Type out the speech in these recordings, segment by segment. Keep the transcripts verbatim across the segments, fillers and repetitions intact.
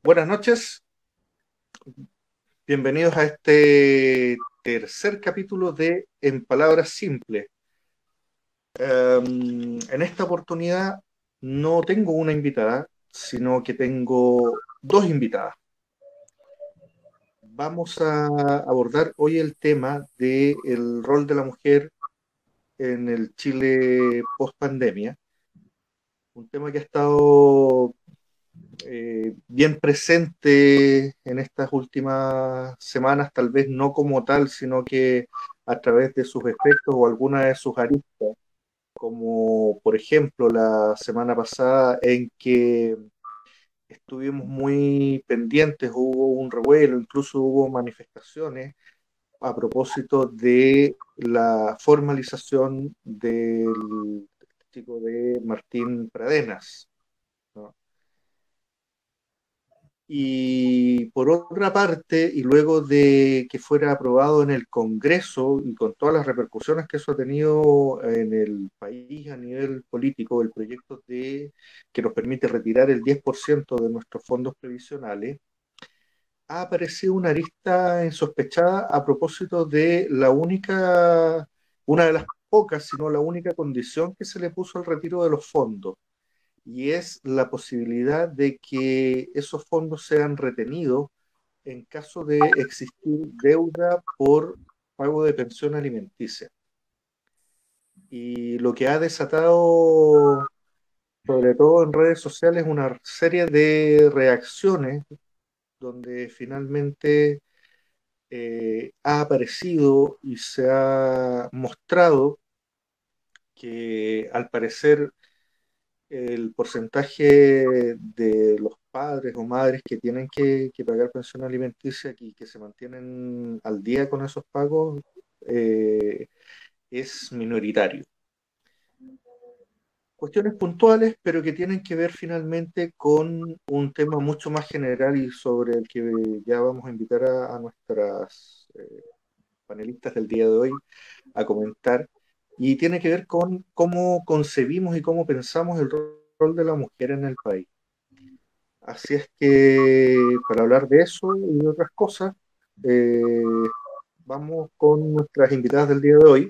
Buenas noches, bienvenidos a este tercer capítulo de En Palabras Simples. Um, en esta oportunidad no tengo una invitada, sino que tengo dos invitadas. Vamos a abordar hoy el tema del rol de la mujer en el Chile post-pandemia, un tema que ha estado Eh, bien presente en estas últimas semanas, tal vez no como tal, sino que a través de sus efectos o alguna de sus aristas, como por ejemplo la semana pasada en que estuvimos muy pendientes, hubo un revuelo, incluso hubo manifestaciones a propósito de la formalización del chico de Martín Pradenas, ¿no? Y por otra parte, y luego de que fuera aprobado en el Congreso y con todas las repercusiones que eso ha tenido en el país a nivel político, el proyecto de, que nos permite retirar el diez por ciento de nuestros fondos previsionales, ha aparecido una arista insospechada a propósito de la única, una de las pocas, si no la única condición que se le puso al retiro de los fondos, y es la posibilidad de que esos fondos sean retenidos en caso de existir deuda por pago de pensión alimenticia. Y lo que ha desatado, sobre todo en redes sociales, una serie de reacciones donde finalmente eh, ha aparecido y se ha mostrado que al parecer el porcentaje de los padres o madres que tienen que, que pagar pensión alimenticia y que se mantienen al día con esos pagos eh, es minoritario. Cuestiones puntuales, pero que tienen que ver finalmente con un tema mucho más general y sobre el que ya vamos a invitar a, a nuestras eh, panelistas del día de hoy a comentar, y tiene que ver con cómo concebimos y cómo pensamos el rol de la mujer en el país. Así es que para hablar de eso y de otras cosas, eh, vamos con nuestras invitadas del día de hoy.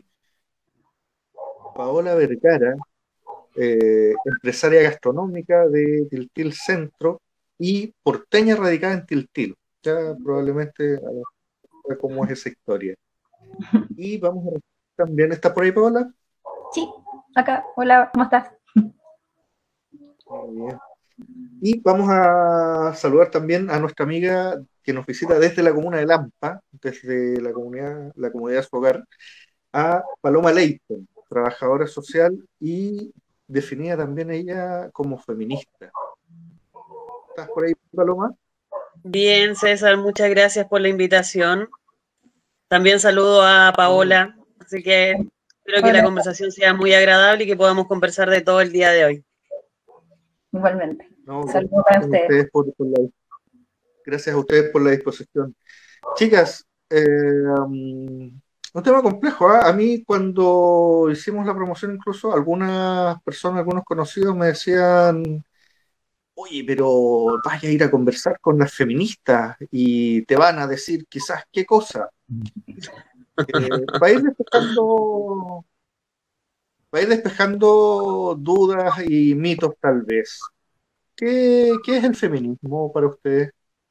Paola Vergara, eh, empresaria gastronómica de Tiltil Centro y porteña radicada en Tiltil. Ya probablemente sabe cómo es esa historia. Y vamos a también, ¿está por ahí Paola? Sí, acá. Hola, ¿cómo estás? Muy bien. Y vamos a saludar también a nuestra amiga que nos visita desde la comuna de Lampa, desde la comunidad, la comunidad de su hogar, a Paloma Leighton, trabajadora social y definida también ella como feminista. ¿Estás por ahí, Paloma? Bien, César, muchas gracias por la invitación. También saludo a Paola, así que espero que Hola. la conversación sea muy agradable y que podamos conversar de todo el día de hoy. Igualmente. No, Saludos para gracias a ustedes. ustedes por, por la, gracias a ustedes por la disposición. Chicas, eh, um, un tema complejo, ¿eh? A mí cuando hicimos la promoción incluso algunas personas, algunos conocidos me decían, oye, pero vaya a ir a conversar con las feministas y te van a decir quizás qué cosa. Eh, para ir despejando, para ir despejando dudas y mitos tal vez. ¿Qué, qué es el feminismo para ustedes?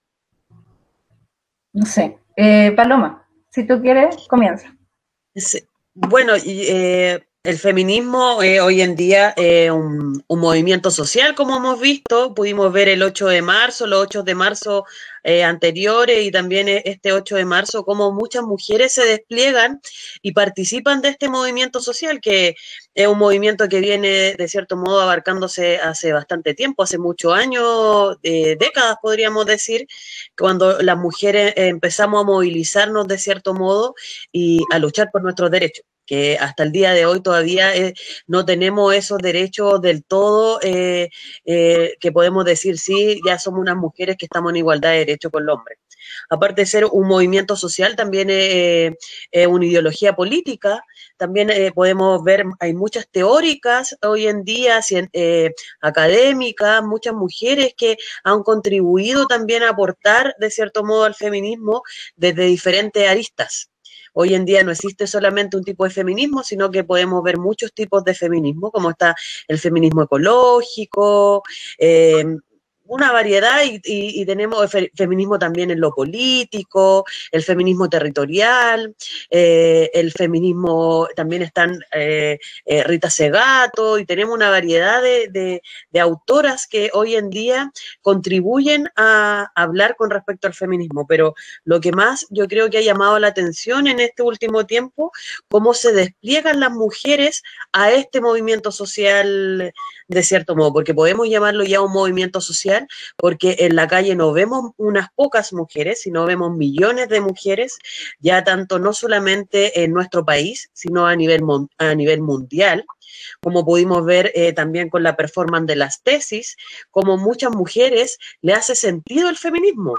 No sé. Eh, Paloma, si tú quieres, comienza. Sí. Bueno, y, eh, el feminismo eh, hoy en día es eh, un, un movimiento social, como hemos visto. Pudimos ver el ocho de marzo, los ocho de marzo eh, anteriores y también este ocho de marzo, cómo muchas mujeres se despliegan y participan de este movimiento social, que es un movimiento que viene, de cierto modo, abarcándose hace bastante tiempo, hace muchos años, eh, décadas, podríamos decir, cuando las mujeres empezamos a movilizarnos de cierto modo y a luchar por nuestros derechos. que hasta el día de hoy todavía eh, no tenemos esos derechos del todo, eh, eh, que podemos decir, sí, ya somos unas mujeres que estamos en igualdad de derechos con los hombres. Aparte de ser un movimiento social, también es eh, eh, una ideología política. También eh, podemos ver, hay muchas teóricas hoy en día, eh, académicas, muchas mujeres que han contribuido también a aportar de cierto modo al feminismo desde diferentes aristas. Hoy en día no existe solamente un tipo de feminismo, sino que podemos ver muchos tipos de feminismo, como está el feminismo ecológico, eh, una variedad, y, y, y tenemos el fe, feminismo también en lo político, el feminismo territorial, eh, el feminismo, también están eh, eh, Rita Segato, y tenemos una variedad de, de, de autoras que hoy en día contribuyen a hablar con respecto al feminismo, pero lo que más yo creo que ha llamado la atención en este último tiempo, cómo se despliegan las mujeres a este movimiento social de cierto modo, porque podemos llamarlo ya un movimiento social, porque en la calle no vemos unas pocas mujeres, sino vemos millones de mujeres, ya tanto no solamente en nuestro país, sino a nivel, a nivel mundial, como pudimos ver eh, también con la performance de las tesis, como muchas mujeres le hace sentido el feminismo.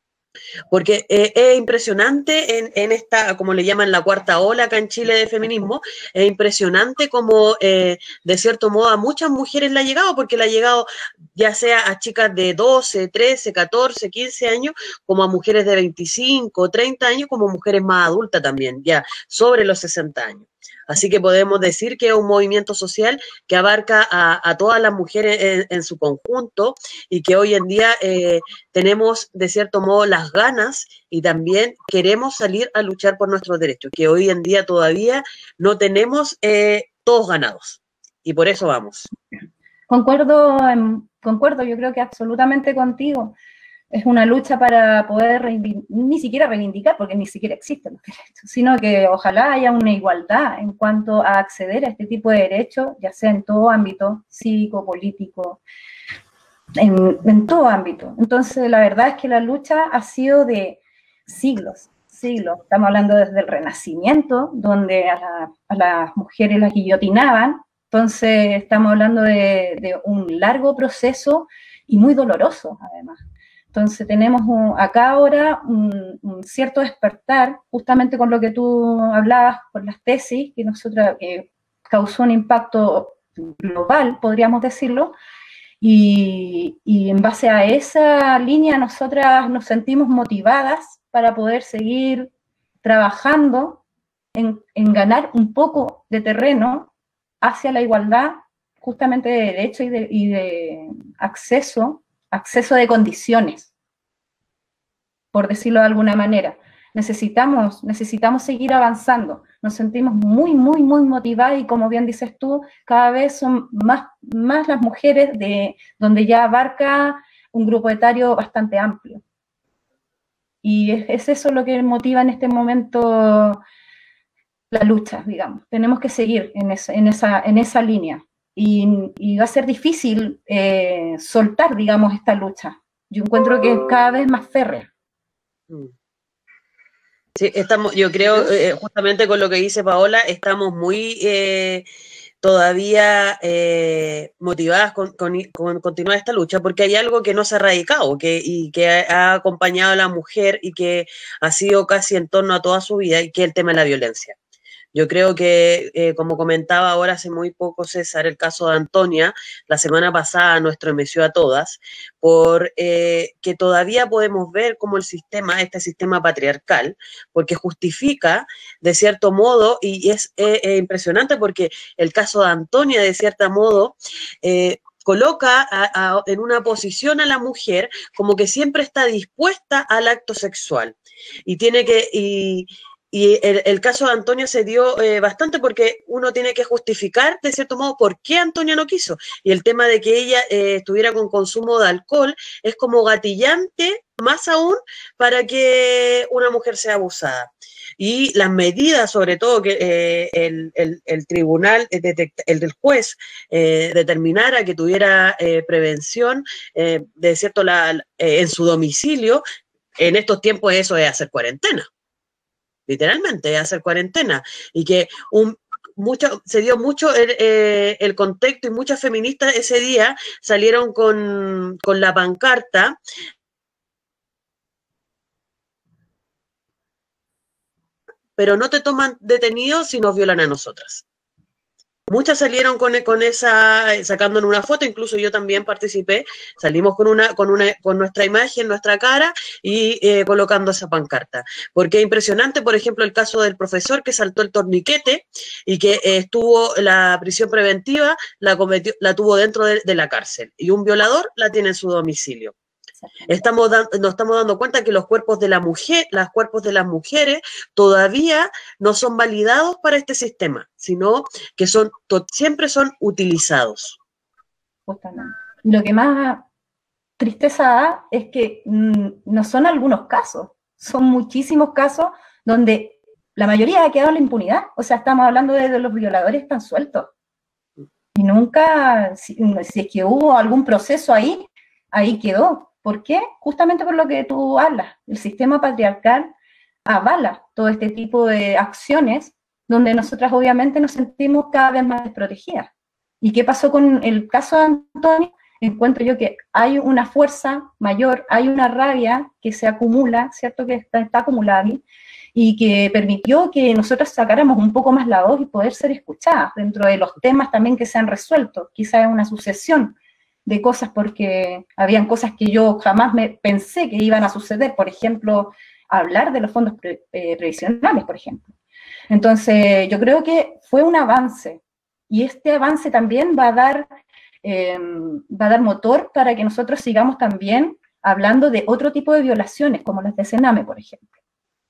Porque eh, es impresionante en, en esta, como le llaman la cuarta ola acá en Chile de feminismo, es impresionante como eh, de cierto modo a muchas mujeres le ha llegado, porque le ha llegado ya sea a chicas de doce, trece, catorce, quince años, como a mujeres de veinticinco, treinta años, como mujeres más adultas también, ya sobre los sesenta años. Así que podemos decir que es un movimiento social que abarca a, a todas las mujeres en, en su conjunto, y que hoy en día eh, tenemos de cierto modo las ganas y también queremos salir a luchar por nuestros derechos, que hoy en día todavía no tenemos eh, todos ganados, y por eso vamos. Concuerdo, concuerdo, yo creo que absolutamente contigo. Es una lucha para poder ni siquiera reivindicar, porque ni siquiera existen los derechos, sino que ojalá haya una igualdad en cuanto a acceder a este tipo de derechos, ya sea en todo ámbito, cívico, político, en, en todo ámbito. Entonces, la verdad es que la lucha ha sido de siglos, siglos. Estamos hablando desde el Renacimiento, donde a, la, a las mujeres las guillotinaban. Entonces, estamos hablando de, de un largo proceso y muy doloroso, además. Entonces tenemos un, acá ahora un, un cierto despertar, justamente con lo que tú hablabas, con las tesis, que nosotros eh, causó un impacto global, podríamos decirlo, y, y en base a esa línea nosotras nos sentimos motivadas para poder seguir trabajando en, en ganar un poco de terreno hacia la igualdad, justamente de derecho y de, y de acceso, acceso de condiciones, por decirlo de alguna manera. Necesitamos, necesitamos seguir avanzando. Nos sentimos muy, muy, muy motivadas, y como bien dices tú, cada vez son más, más las mujeres de donde ya abarca un grupo etario bastante amplio. Y es, es eso lo que motiva en este momento la lucha, digamos. Tenemos que seguir en, esa, en, esa, en esa línea. Y, y va a ser difícil eh, soltar, digamos, esta lucha. Yo encuentro que es cada vez más férrea. Sí, estamos, yo creo, eh, justamente con lo que dice Paola, estamos muy eh, todavía eh, motivadas con, con, con continuar esta lucha, porque hay algo que no se ha erradicado, que, y que ha acompañado a la mujer y que ha sido casi en torno a toda su vida, y que es el tema de la violencia. Yo creo que, eh, como comentaba ahora hace muy poco César, el caso de Antonia, la semana pasada nos estremeció a todas, por eh, que todavía podemos ver cómo el sistema, este sistema patriarcal, porque justifica de cierto modo, y es eh, eh, impresionante porque el caso de Antonia, de cierto modo, eh, coloca a, a, en una posición a la mujer como que siempre está dispuesta al acto sexual, y tiene que... Y, Y el, el caso de Antonia se dio eh, bastante porque uno tiene que justificar, de cierto modo, por qué Antonia no quiso. Y el tema de que ella eh, estuviera con consumo de alcohol es como gatillante, más aún, para que una mujer sea abusada. Y las medidas, sobre todo, que eh, el, el, el tribunal, el, el del juez, eh, determinara que tuviera eh, prevención, eh, de cierto, la, eh, en su domicilio, en estos tiempos eso es hacer cuarentena. literalmente, hacer cuarentena, y que un, mucho, se dio mucho el, eh, el contexto y muchas feministas ese día salieron con, con la pancarta pero no te toman detenido si nos violan a nosotras. Muchas salieron con, con esa, sacando en una foto, incluso yo también participé, salimos con una, con una, con nuestra imagen, nuestra cara y eh, colocando esa pancarta. Porque es impresionante, por ejemplo, el caso del profesor que saltó el torniquete y que eh, estuvo la prisión preventiva, la cometió, la tuvo dentro de, de la cárcel, y un violador la tiene en su domicilio. Estamos dando, nos estamos dando cuenta que los cuerpos de la mujer, los cuerpos de las mujeres todavía no son validados para este sistema, sino que son siempre son utilizados. Justamente. Lo que más tristeza da es que mmm, no son algunos casos, son muchísimos casos donde la mayoría ha quedado en la impunidad. O sea, estamos hablando de, de los violadores están sueltos. Y nunca, si, si es que hubo algún proceso ahí, ahí quedó. ¿Por qué? Justamente por lo que tú hablas. El sistema patriarcal avala todo este tipo de acciones donde nosotras obviamente nos sentimos cada vez más desprotegidas. ¿Y qué pasó con el caso de Antonio? Encuentro yo que hay una fuerza mayor, hay una rabia que se acumula, ¿cierto? Que está, está acumulada aquí, y que permitió que nosotros sacáramos un poco más la voz y poder ser escuchadas dentro de los temas también que se han resuelto. Quizás es una sucesión de cosas porque habían cosas que yo jamás me pensé que iban a suceder, por ejemplo, hablar de los fondos pre, eh, previsionales, por ejemplo. Entonces, yo creo que fue un avance, y este avance también va a dar, eh, va a dar motor para que nosotros sigamos también hablando de otro tipo de violaciones, como las de Sename, por ejemplo.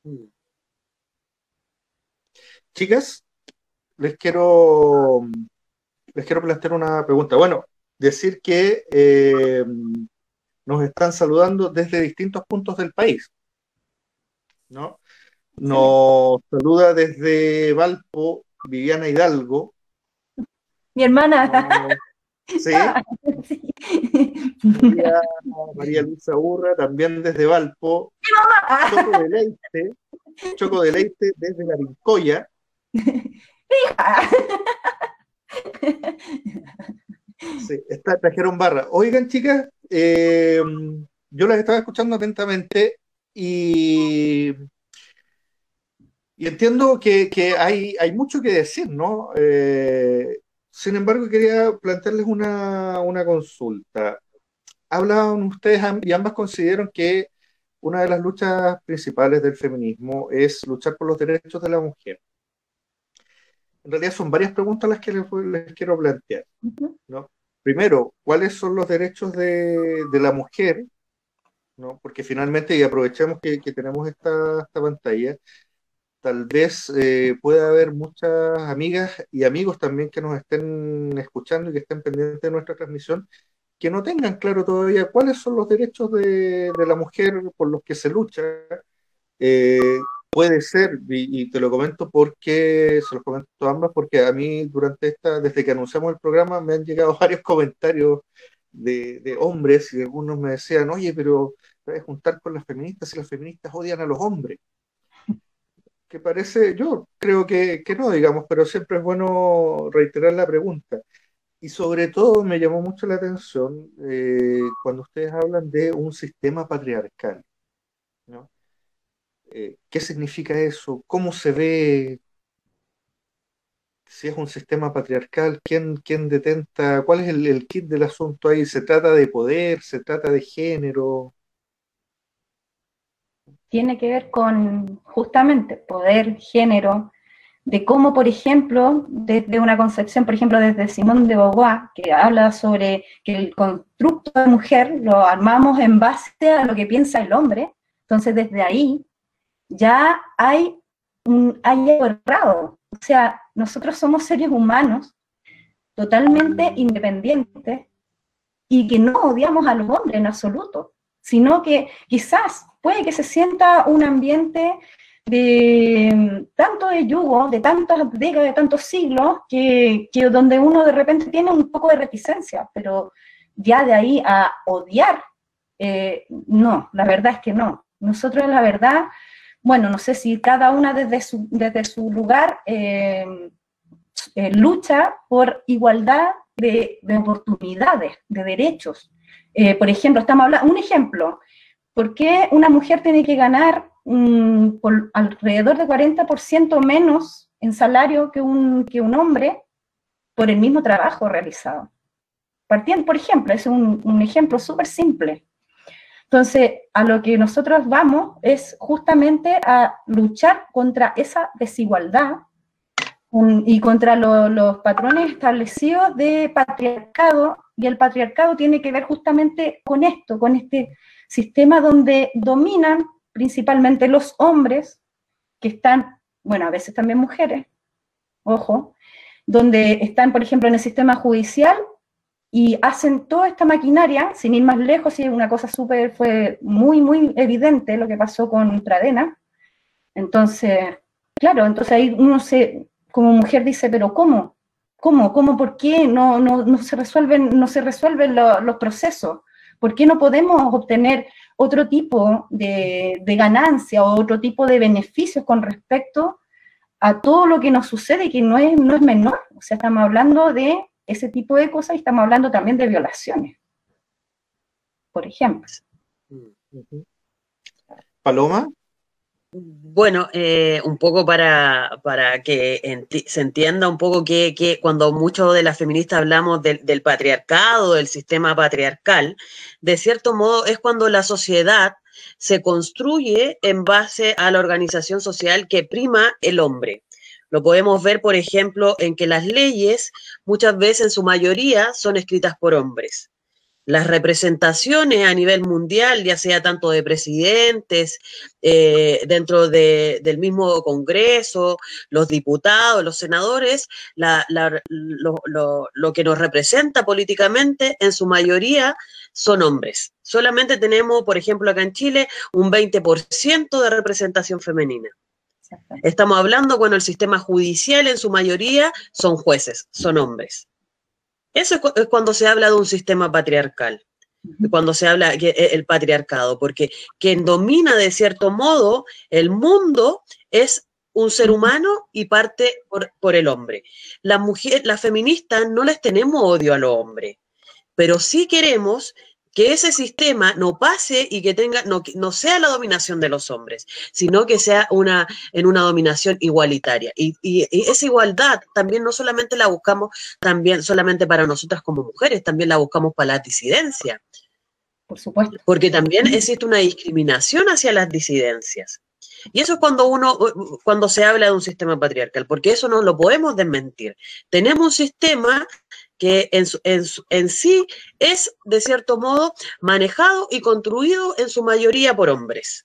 Chicas, les quiero, les quiero plantear una pregunta. Bueno, decir que eh, nos están saludando desde distintos puntos del país, ¿no? Nos sí. saluda desde Valpo Viviana Hidalgo. Mi hermana. No, ¿sí? sí. María, María Luisa Urra, también desde Valpo. Choco Deleite, Choco Deleite desde La Vincoya. Sí, está, trajeron barra. Oigan, chicas, eh, yo las estaba escuchando atentamente y, y entiendo que, que hay, hay mucho que decir, ¿no? Eh, sin embargo, quería plantearles una, una consulta. Hablaban ustedes y ambas consideran que una de las luchas principales del feminismo es luchar por los derechos de la mujer. En realidad son varias preguntas las que les, les quiero plantear, ¿no? Primero, ¿cuáles son los derechos de, de la mujer? ¿No? Porque finalmente, y aprovechemos que, que tenemos esta, esta pantalla, tal vez eh, pueda haber muchas amigas y amigos también que nos estén escuchando y que estén pendientes de nuestra transmisión, que no tengan claro todavía cuáles son los derechos de, de la mujer por los que se lucha. Eh, puede ser, y, y te lo comento porque, se los comento a ambas, porque a mí durante esta, desde que anunciamos el programa, me han llegado varios comentarios de, de hombres, y algunos me decían, oye, pero te vas a juntar con las feministas y las feministas odian a los hombres. Que parece, yo creo que, que no, digamos, pero siempre es bueno reiterar la pregunta. Y sobre todo me llamó mucho la atención eh, cuando ustedes hablan de un sistema patriarcal, ¿no? Eh, ¿qué significa eso? ¿Cómo se ve? Si es un sistema patriarcal, ¿quién, quién detenta? ¿Cuál es el, el kit del asunto ahí? ¿Se trata de poder? ¿Se trata de género? Tiene que ver con justamente poder, género, de cómo, por ejemplo, desde una concepción, por ejemplo, desde Simone de Beauvoir, que habla sobre que el constructo de mujer lo armamos en base a lo que piensa el hombre. Entonces, desde ahí ya hay, un, hay algo errado. O sea, nosotros somos seres humanos totalmente independientes y que no odiamos a los hombres en absoluto, sino que quizás puede que se sienta un ambiente de tanto de yugo, de tantas décadas, de tantos siglos, que, que donde uno de repente tiene un poco de reticencia, pero ya de ahí a odiar, eh, no, la verdad es que no. Nosotros, la verdad, bueno, no sé si cada una desde su, desde su lugar eh, eh, lucha por igualdad de, de oportunidades, de derechos. Eh, por ejemplo, estamos hablando, un ejemplo, ¿por qué una mujer tiene que ganar um, por alrededor de cuarenta por ciento menos en salario que un, que un hombre por el mismo trabajo realizado? Partiendo, por ejemplo, es un, un ejemplo súper simple. Entonces, a lo que nosotros vamos es justamente a luchar contra esa desigualdad un, y contra lo, los patrones establecidos de patriarcado, y el patriarcado tiene que ver justamente con esto, con este sistema donde dominan principalmente los hombres, que están, bueno, a veces también mujeres, ojo, donde están, por ejemplo, en el sistema judicial, y hacen toda esta maquinaria, sin ir más lejos, y una cosa súper, fue muy, muy evidente lo que pasó con Pradena. Entonces, claro, entonces ahí uno se, como mujer dice, pero ¿cómo? ¿Cómo? ¿Cómo? ¿Por qué no, no, no se resuelven, no se resuelven lo, los procesos? ¿Por qué no podemos obtener otro tipo de, de ganancia o otro tipo de beneficios con respecto a todo lo que nos sucede y que no es, no es menor? O sea, estamos hablando de ese tipo de cosas, y estamos hablando también de violaciones, por ejemplo. Paloma. Bueno, eh, un poco para, para que enti se entienda un poco que, que cuando muchos de las feministas hablamos del, del patriarcado, del sistema patriarcal, de cierto modo es cuando la sociedad se construye en base a la organización social que prima el hombre. Lo podemos ver, por ejemplo, en que las leyes muchas veces en su mayoría son escritas por hombres. Las representaciones a nivel mundial, ya sea tanto de presidentes, eh, dentro de, del mismo Congreso, los diputados, los senadores, la, la, lo, lo, lo que nos representa políticamente en su mayoría son hombres. Solamente tenemos, por ejemplo, acá en Chile, un veinte por ciento de representación femenina. Estamos hablando cuando el sistema judicial en su mayoría son jueces, son hombres. Eso es, cu es cuando se habla de un sistema patriarcal, cuando se habla que el patriarcado, porque quien domina de cierto modo el mundo es un ser humano y parte por, por el hombre. Las mujeres, las feministas no les tenemos odio a los hombres, pero sí queremos que ese sistema no pase y que tenga, no, no sea la dominación de los hombres, sino que sea una, en una dominación igualitaria. Y, y, y esa igualdad también no solamente la buscamos también solamente para nosotras como mujeres, también la buscamos para las disidencias. Por supuesto. Porque también existe una discriminación hacia las disidencias. Y eso es cuando uno, cuando se habla de un sistema patriarcal, porque eso no lo podemos desmentir. Tenemos un sistema que en, en, en sí es, de cierto modo, manejado y construido en su mayoría por hombres.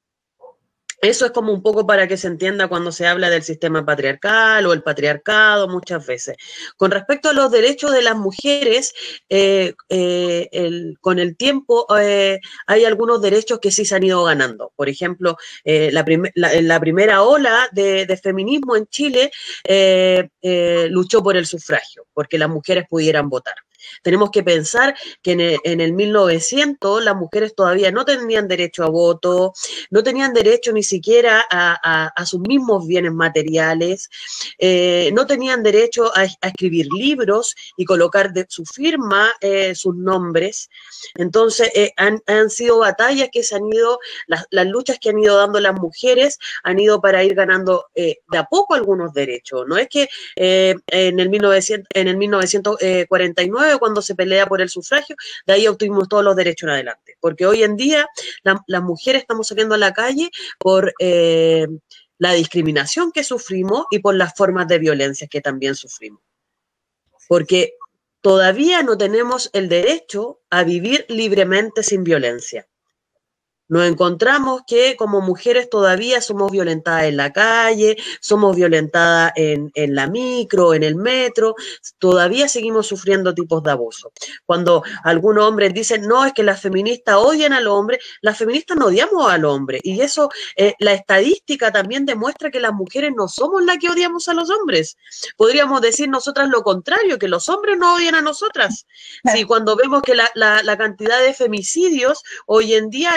Eso es como un poco para que se entienda cuando se habla del sistema patriarcal o el patriarcado muchas veces. Con respecto a los derechos de las mujeres, eh, eh, el, con el tiempo eh, hay algunos derechos que sí se han ido ganando. Por ejemplo, eh, la, prim la, la primera ola de, de feminismo en Chile eh, eh, luchó por el sufragio, porque las mujeres pudieran votar. Tenemos que pensar que en el, en el mil novecientos las mujeres todavía no tenían derecho a voto, no tenían derecho ni siquiera a, a, a sus mismos bienes materiales, eh, no tenían derecho a, a escribir libros y colocar de su firma eh, sus nombres. Entonces eh, han, han sido batallas que se han ido, las, las luchas que han ido dando las mujeres han ido para ir ganando eh, de a poco algunos derechos. No es que eh, en el mil novecientos, en el mil novecientos cuarenta y nueve cuando se pelea por el sufragio, de ahí obtuvimos todos los derechos en adelante. Porque hoy en día la, las mujeres estamos saliendo a la calle por eh, la discriminación que sufrimos y por las formas de violencia que también sufrimos. Porque todavía no tenemos el derecho a vivir libremente sin violencia. Nos encontramos que como mujeres todavía somos violentadas en la calle, somos violentadas en, en la micro, en el metro, todavía seguimos sufriendo tipos de abuso. Cuando algunos hombres dicen, no, es que las feministas odian al hombre, las feministas no odiamos al hombre. Y eso, eh, la estadística también demuestra que las mujeres no somos las que odiamos a los hombres. Podríamos decir nosotras lo contrario, que los hombres no odian a nosotras. Sí, cuando vemos que la, la, la cantidad de femicidios hoy en día... Eh,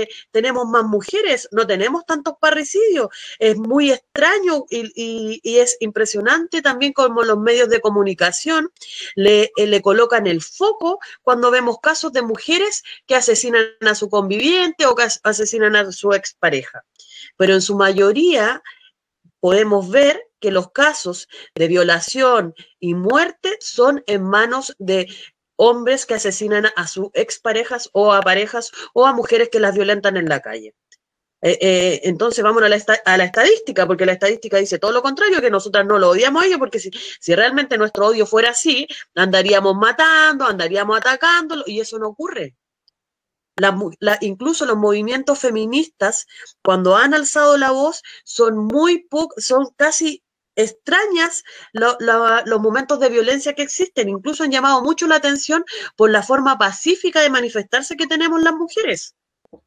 eh, tenemos más mujeres, no tenemos tantos parricidios. Es muy extraño y, y, y es impresionante también como los medios de comunicación le, eh, le colocan el foco cuando vemos casos de mujeres que asesinan a su conviviente o que asesinan a su expareja. Pero en su mayoría podemos ver que los casos de violación y muerte son en manos de hombres que asesinan a sus exparejas o a parejas o a mujeres que las violentan en la calle. Eh, eh, entonces vamos a la, a la estadística, porque la estadística dice todo lo contrario, que nosotras no lo odiamos a ellos, porque si, si realmente nuestro odio fuera así, andaríamos matando, andaríamos atacándolo, y eso no ocurre. La, la, incluso los movimientos feministas, cuando han alzado la voz, son muy pocos, son casi extrañas lo, lo, los momentos de violencia que existen. Incluso han llamado mucho la atención por la forma pacífica de manifestarse que tenemos las mujeres.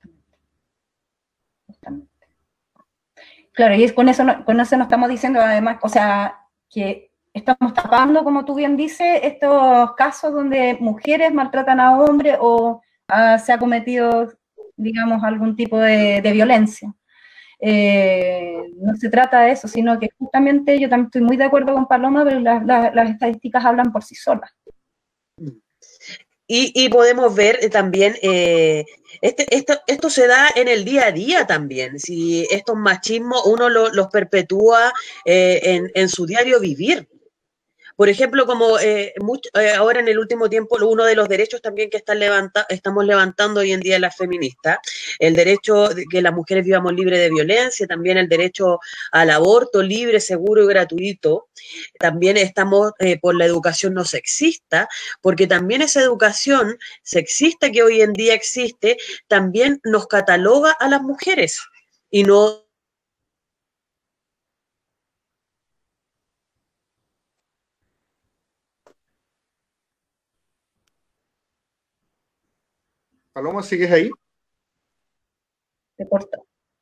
Claro, y es con eso, no, con eso nos estamos diciendo además, o sea, que estamos tapando, como tú bien dices, estos casos donde mujeres maltratan a hombres o uh, se ha cometido, digamos, algún tipo de, de violencia. Eh, no se trata de eso, sino que justamente yo también estoy muy de acuerdo con Paloma, pero la, la, las estadísticas hablan por sí solas. Y, y podemos ver también, eh, este, esto, esto se da en el día a día también, si estos machismos uno lo, los perpetúa eh, en, en su diario vivir. Por ejemplo, como eh, mucho, eh, ahora en el último tiempo, uno de los derechos también que están levanta, estamos levantando hoy en día las feministas, el derecho de que las mujeres vivamos libres de violencia, también el derecho al aborto libre, seguro y gratuito. También estamos eh, por la educación no sexista, porque también esa educación sexista que hoy en día existe, también nos cataloga a las mujeres y no... Paloma, ¿sigues ahí? Se cortó.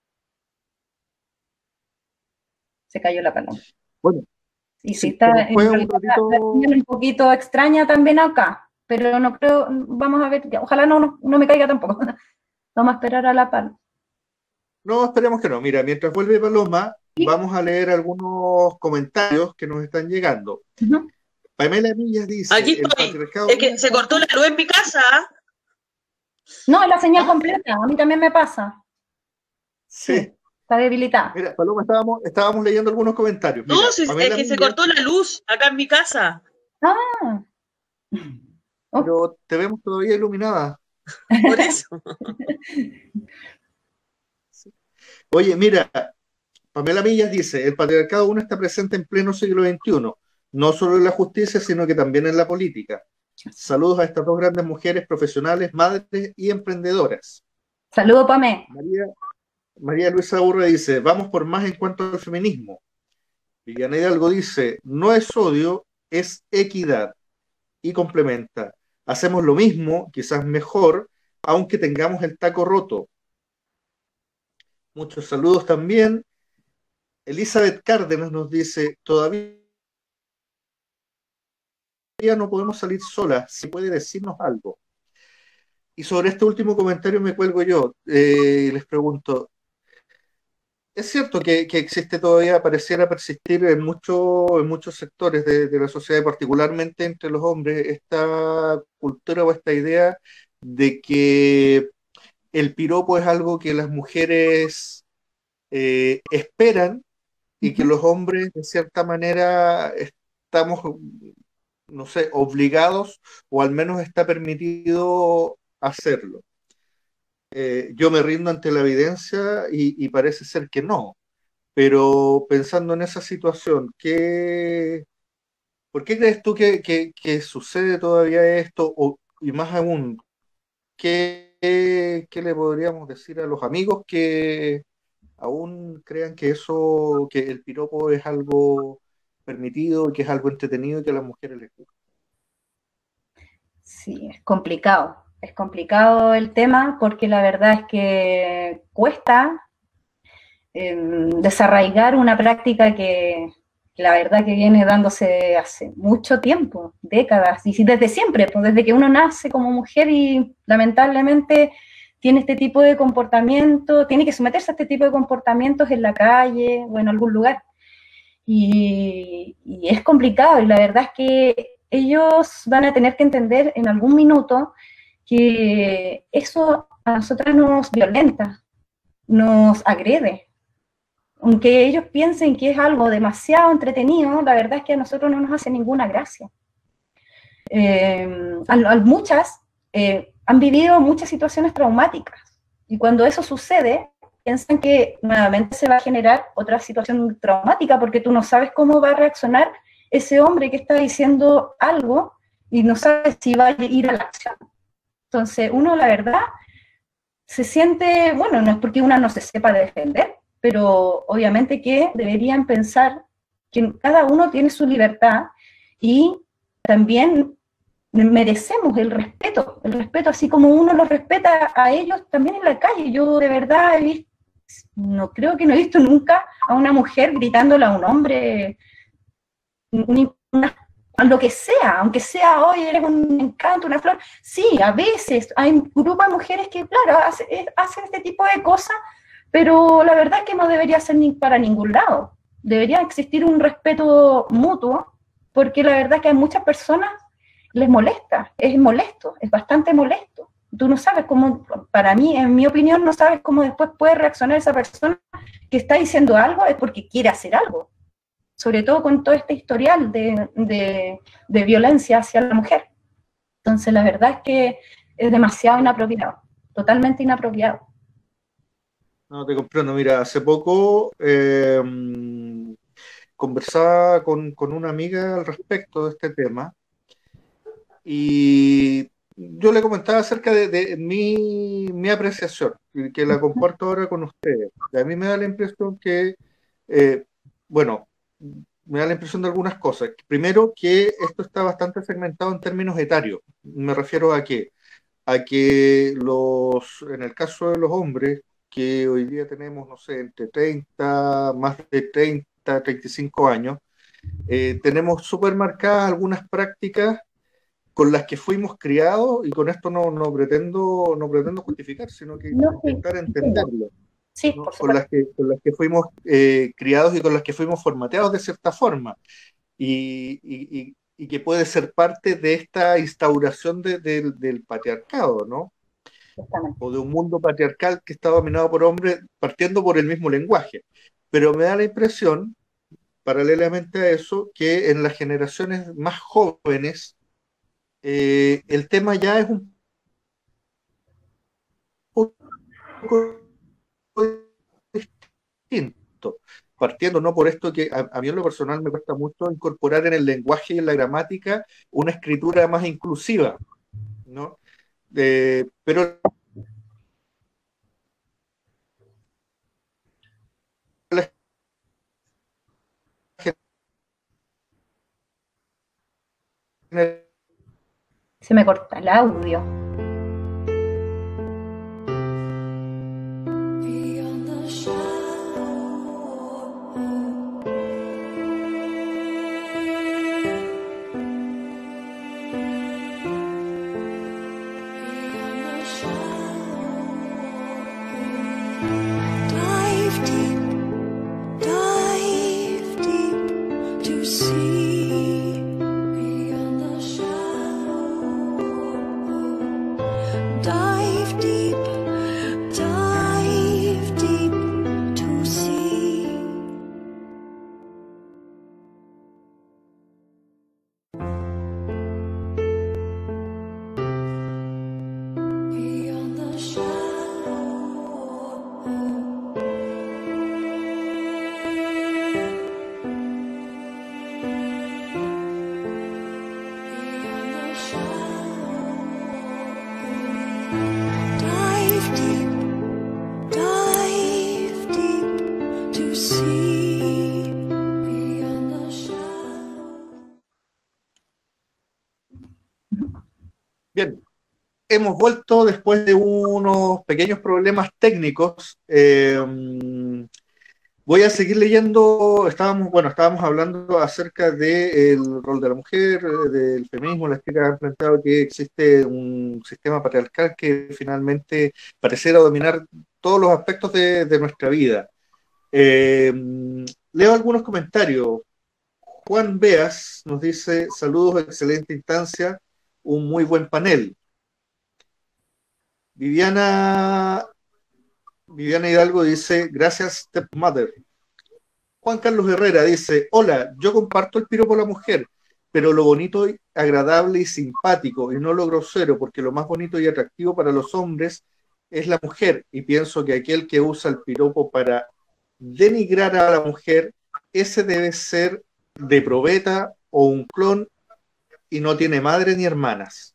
Se cayó la paloma. Bueno. Y sí, sí está en un, realidad, ratito... un poquito extraña también acá, pero no creo, vamos a ver, ojalá no, no, no me caiga tampoco. Vamos a esperar a la Paloma. No, esperemos que no. Mira, mientras vuelve Paloma, ¿sí? Vamos a leer algunos comentarios que nos están llegando. Uh-huh. Pamela Millas dice... Aquí estoy. Es que se cortó la luz en mi casa. No, es la señal ¿Ah? completa, a mí también me pasa. Sí. sí está debilitada. Mira, Paloma, estábamos, estábamos leyendo algunos comentarios. Mira, no, si, es que Millas, se cortó la luz acá en mi casa. Ah. Pero oh. te vemos todavía iluminada. Por eso. Sí. Oye, mira, Pamela Millas dice, el patriarcado aún está presente en pleno siglo veintiuno, no solo en la justicia, sino que también en la política. Saludos a estas dos grandes mujeres profesionales, madres y emprendedoras. Saludos, Pamé. María, María Luisa Urre dice, vamos por más en cuanto al feminismo. Viviana Hidalgo dice, no es odio, es equidad. Y complementa, hacemos lo mismo, quizás mejor, aunque tengamos el taco roto. Muchos saludos también. Elizabeth Cárdenas nos dice, todavía no podemos salir solas, si puede decirnos algo. Y sobre este último comentario me cuelgo yo, eh, les pregunto, es cierto que, que existe todavía, pareciera persistir en, mucho, en muchos sectores de, de la sociedad, particularmente entre los hombres, esta cultura o esta idea de que el piropo es algo que las mujeres eh, esperan y que los hombres de cierta manera estamos, no sé, obligados o al menos está permitido hacerlo. Eh, yo me rindo ante la evidencia y, y parece ser que no, pero pensando en esa situación, ¿qué, ¿por qué crees tú que, que, que sucede todavía esto? O, y más aún, ¿qué, ¿qué le podríamos decir a los amigos que aún crean que eso, que el piropo es algo permitido, que es algo entretenido y que a las mujeres les gusta? Sí, es complicado. Es complicado el tema porque la verdad es que cuesta eh, desarraigar una práctica que, que la verdad que viene dándose hace mucho tiempo, décadas, y desde siempre, pues desde que uno nace como mujer y lamentablemente tiene este tipo de comportamiento, tiene que someterse a este tipo de comportamientos en la calle o en algún lugar. Y, y es complicado, y la verdad es que ellos van a tener que entender en algún minuto que eso a nosotras nos violenta, nos agrede. Aunque ellos piensen que es algo demasiado entretenido, la verdad es que a nosotros no nos hace ninguna gracia. Eh, a, a muchas eh, han vivido muchas situaciones traumáticas, y cuando eso sucede, piensan que nuevamente se va a generar otra situación traumática, porque tú no sabes cómo va a reaccionar ese hombre que está diciendo algo y no sabes si va a ir a la acción. Entonces, uno, la verdad, se siente, bueno, no es porque una no se sepa defender, pero obviamente que deberían pensar que cada uno tiene su libertad y también merecemos el respeto, el respeto así como uno los respeta a ellos también en la calle. Yo de verdad he visto, no creo que no he visto nunca a una mujer gritándole a un hombre una, lo que sea, aunque sea hoy eres un encanto, una flor. Sí, a veces hay un grupo de mujeres que, claro, hace, hacen este tipo de cosas, pero la verdad es que no debería ser ni para ningún lado. Debería existir un respeto mutuo, porque la verdad es que a muchas personas les molesta, es molesto, es bastante molesto. Tú no sabes cómo, para mí, en mi opinión, no sabes cómo después puede reaccionar esa persona que está diciendo algo, es porque quiere hacer algo. Sobre todo con todo este historial de, de, de violencia hacia la mujer. Entonces, la verdad es que es demasiado inapropiado, totalmente inapropiado. No, te comprendo. Mira, hace poco eh, conversaba con, con una amiga al respecto de este tema, y yo le comentaba acerca de, de mi, mi apreciación, y que la comparto ahora con ustedes. A mí me da la impresión que, eh, bueno, me da la impresión de algunas cosas. Primero, que esto está bastante segmentado en términos etarios. Me refiero a que, a que los, en el caso de los hombres, que hoy día tenemos, no sé, entre treinta, más de treinta, treinta y cinco años, eh, tenemos súper marcadas algunas prácticas con las que fuimos criados, y con esto no, no pretendo, no pretendo justificar, sino que No, sí, intentar sí, entenderlo, sí, ¿no? por Con las supuesto. que, con las que fuimos eh, criados y con las que fuimos formateados de cierta forma, y, y, y, y que puede ser parte de esta instauración de, de, del patriarcado, ¿no? Justamente. O de un mundo patriarcal que está dominado por hombres, partiendo por el mismo lenguaje. Pero me da la impresión, paralelamente a eso, que en las generaciones más jóvenes, eh, el tema ya es un poco distinto, partiendo no por esto que a, a mí en lo personal me cuesta mucho incorporar en el lenguaje y en la gramática una escritura más inclusiva, ¿no? Eh, pero la Se me corta el audio. Bien, hemos vuelto después de unos pequeños problemas técnicos. Eh, Voy a seguir leyendo, estábamos, bueno, estábamos hablando acerca del rol de la mujer, del feminismo. Las chicas han planteado que existe un sistema patriarcal que finalmente pareciera dominar todos los aspectos de, de nuestra vida. Eh, leo algunos comentarios. Juan Beas nos dice, saludos, excelente instancia, un muy buen panel. Viviana, Viviana Hidalgo dice, gracias, stepmother. Juan Carlos Herrera dice, hola, yo comparto el piropo a la mujer, pero lo bonito, agradable y simpático, y no lo grosero, porque lo más bonito y atractivo para los hombres es la mujer, y pienso que aquel que usa el piropo para denigrar a la mujer, ese debe ser de probeta o un clon, y no tiene madre ni hermanas.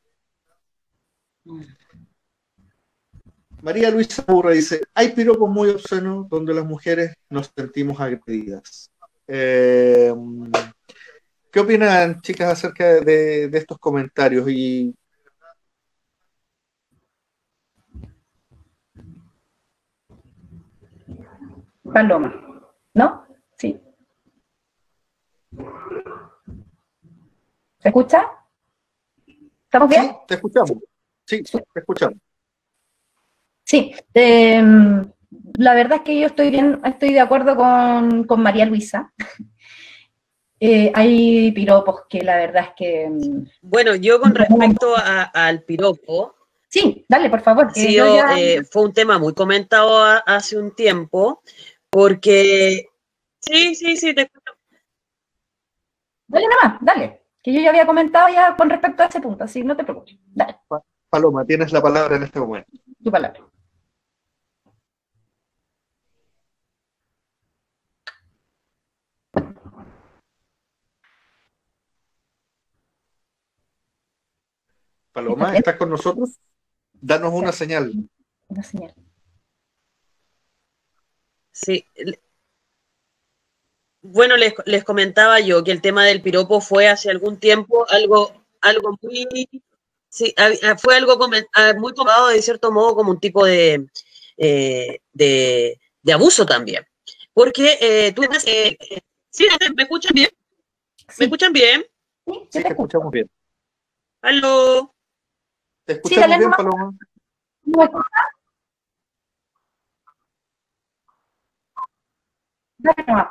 María Luisa Burra dice, hay piropos muy obscenos donde las mujeres nos sentimos agredidas. Eh, ¿Qué opinan, chicas, acerca de, de estos comentarios? Y Paloma, ¿no? Sí. ¿Se escucha? ¿Estamos bien? Sí, te escuchamos. Sí, te escuchamos. Sí, eh, la verdad es que yo estoy bien, estoy de acuerdo con, con María Luisa. Eh, hay piropos que la verdad es que... Bueno, yo con respecto a, al piropo... Sí, dale, por favor. Sí, yo, ya... eh, fue un tema muy comentado a, hace un tiempo, porque... Sí, sí, sí, te escucho. Dale nomás, dale. Que yo ya había comentado ya con respecto a ese punto, así no te preocupes. Dale. Paloma, tienes la palabra en este momento. Tu palabra. Paloma, ¿estás con nosotros? Danos una señal. Una señal. Sí. Bueno, les, les comentaba yo que el tema del piropo fue hace algún tiempo algo, algo muy... Sí, fue algo muy tomado de cierto modo como un tipo de, eh, de, de abuso también. Porque eh, tú... Eh, ¿sí? ¿Me escuchan bien? ¿Me Sí. escuchan bien? Sí, sí, te, te escuchamos bien. ¿Aló? ¿Te escuchamos sí, bien, nomás. Paloma? ¿Me escuchas? Dale nomás.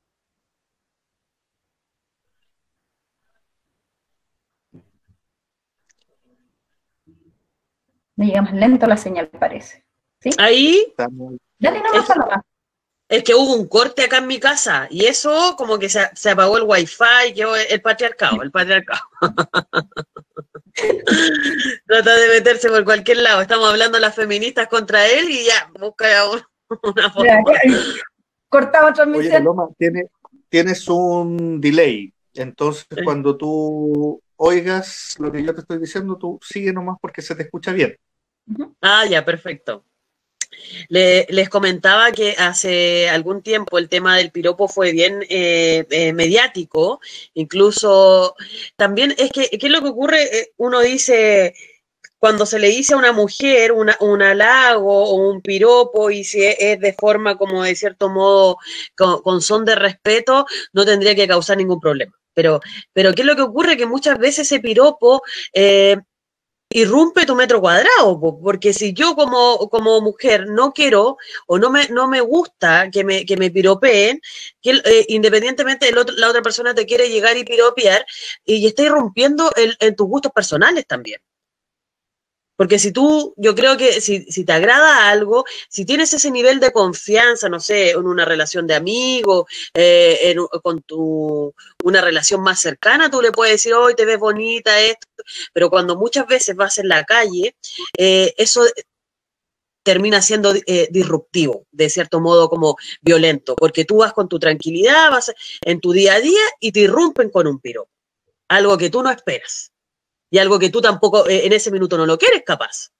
Me llega más lento la señal, parece. ¿Sí? Ahí. Dale nomás, Paloma. Es que hubo un corte acá en mi casa y eso como que se, se apagó el wifi, quedó el patriarcado, el patriarcado. Trata de meterse por cualquier lado. Estamos hablando de las feministas contra él y ya, busca una forma. Cortamos transmisión. Oye, Paloma, tiene, tienes un delay. Entonces, sí. Cuando tú oigas lo que yo te estoy diciendo, tú sigue nomás porque se te escucha bien. Ah, ya, perfecto. Le, les comentaba que hace algún tiempo el tema del piropo fue bien eh, eh, mediático, incluso también es que, ¿qué es lo que ocurre? Uno dice, cuando se le dice a una mujer una, un halago o un piropo y si es de forma como de cierto modo con, con son de respeto, no tendría que causar ningún problema. Pero, pero ¿qué es lo que ocurre? Que muchas veces ese piropo... Eh, irrumpe tu metro cuadrado, porque si yo como, como mujer no quiero o no me, no me gusta que me, que me piropeen, que eh, independientemente de otro, la otra persona te quiere llegar y piropear, y está irrumpiendo el, en tus gustos personales también. Porque si tú, yo creo que si, si te agrada algo, si tienes ese nivel de confianza, no sé, en una relación de amigos, eh, en, con tu, una relación más cercana, tú le puedes decir, hoy te ves bonita, esto, pero cuando muchas veces vas en la calle, eh, eso termina siendo eh, disruptivo, de cierto modo como violento, porque tú vas con tu tranquilidad, vas en tu día a día y te irrumpen con un piropo, algo que tú no esperas. Y algo que tú tampoco eh, en ese minuto no lo quieres, capaz.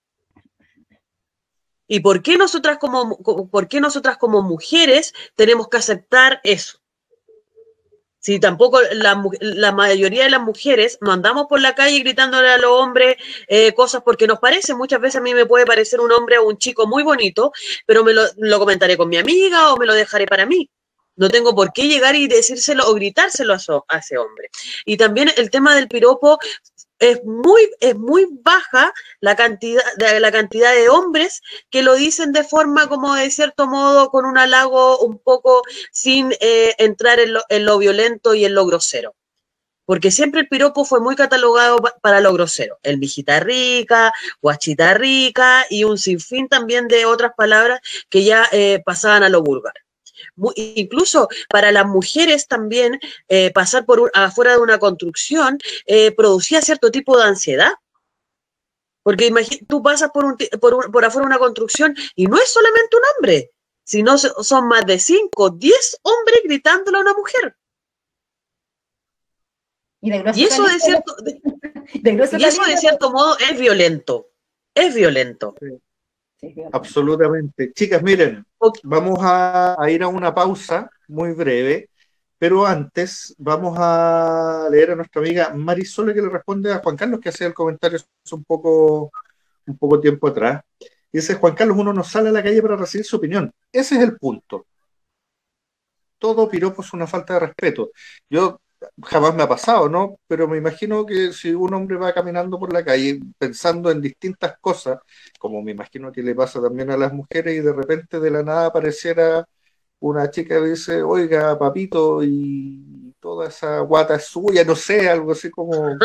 ¿Y por qué nosotras como, por qué nosotras como mujeres tenemos que aceptar eso? Si tampoco la, la mayoría de las mujeres no andamos por la calle gritándole a los hombres eh, cosas porque nos parece, muchas veces a mí me puede parecer un hombre o un chico muy bonito, pero me lo, lo comentaré con mi amiga o me lo dejaré para mí. No tengo por qué llegar y decírselo o gritárselo a, so, a ese hombre. Y también el tema del piropo, es muy, es muy baja la cantidad, de, la cantidad de hombres que lo dicen de forma como de cierto modo con un halago un poco sin eh, entrar en lo, en lo violento y en lo grosero. Porque siempre el piropo fue muy catalogado para lo grosero. El mijita rica, guachita rica y un sinfín también de otras palabras que ya eh, pasaban a lo vulgar. Muy, incluso para las mujeres también eh, pasar por un, afuera de una construcción eh, producía cierto tipo de ansiedad. Porque imagínate, tú pasas por, un, por, un, por afuera de una construcción y no es solamente un hombre, sino son más de cinco, diez hombres gritándole a una mujer. Y, de y eso, de cierto, de, de y eso de cierto modo es violento. Es violento. Sí. Sí, absolutamente. Chicas, miren, okay. vamos a, a ir a una pausa muy breve, pero antes vamos a leer a nuestra amiga Marisol, que le responde a Juan Carlos, que hacía el comentario hace un poco, un poco tiempo atrás. Dice: Juan Carlos, uno no sale a la calle para recibir su opinión. Ese es el punto. Todo piropo es una falta de respeto. Yo jamás me ha pasado, ¿no? Pero me imagino que si un hombre va caminando por la calle pensando en distintas cosas, como me imagino que le pasa también a las mujeres, y de repente de la nada apareciera una chica que dice: oiga, papito, y toda esa guata es suya, no sé, algo así como...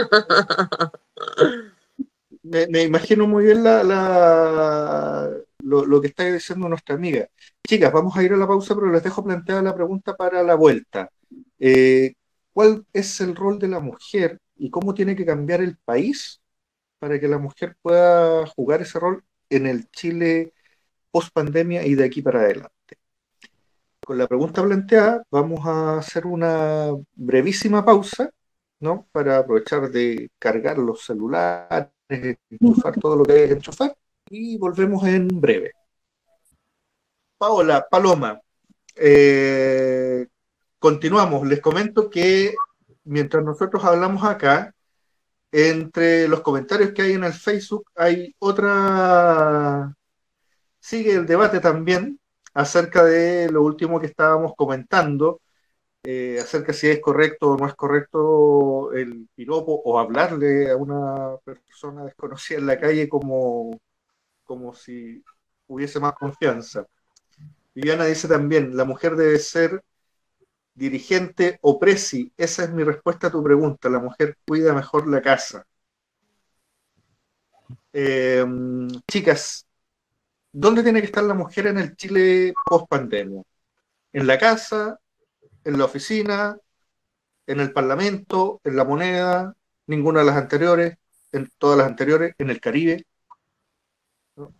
me, me imagino muy bien la, la, lo, lo que está diciendo nuestra amiga. Chicas, vamos a ir a la pausa, pero les dejo planteada la pregunta para la vuelta. Eh, ¿Cuál es el rol de la mujer y cómo tiene que cambiar el país para que la mujer pueda jugar ese rol en el Chile post pandemia y de aquí para adelante? Con la pregunta planteada, vamos a hacer una brevísima pausa, ¿no? Para aprovechar de cargar los celulares, enchufar todo lo que hay que enchufar, y volvemos en breve. Paola, Paloma, eh, continuamos. Les comento que mientras nosotros hablamos acá, entre los comentarios que hay en el Facebook hay otra, sigue el debate también acerca de lo último que estábamos comentando, eh, acerca de si es correcto o no es correcto el piropo o hablarle a una persona desconocida en la calle como, como si hubiese más confianza. Viviana dice también: la mujer debe ser dirigente o presi. Esa es mi respuesta a tu pregunta. La mujer cuida mejor la casa. Eh, chicas, ¿dónde tiene que estar la mujer en el Chile post pandemia? ¿En la casa? ¿En la oficina? ¿En el parlamento? ¿En la moneda? ¿Ninguna de las anteriores? ¿En todas las anteriores? ¿En el Caribe? ¿No?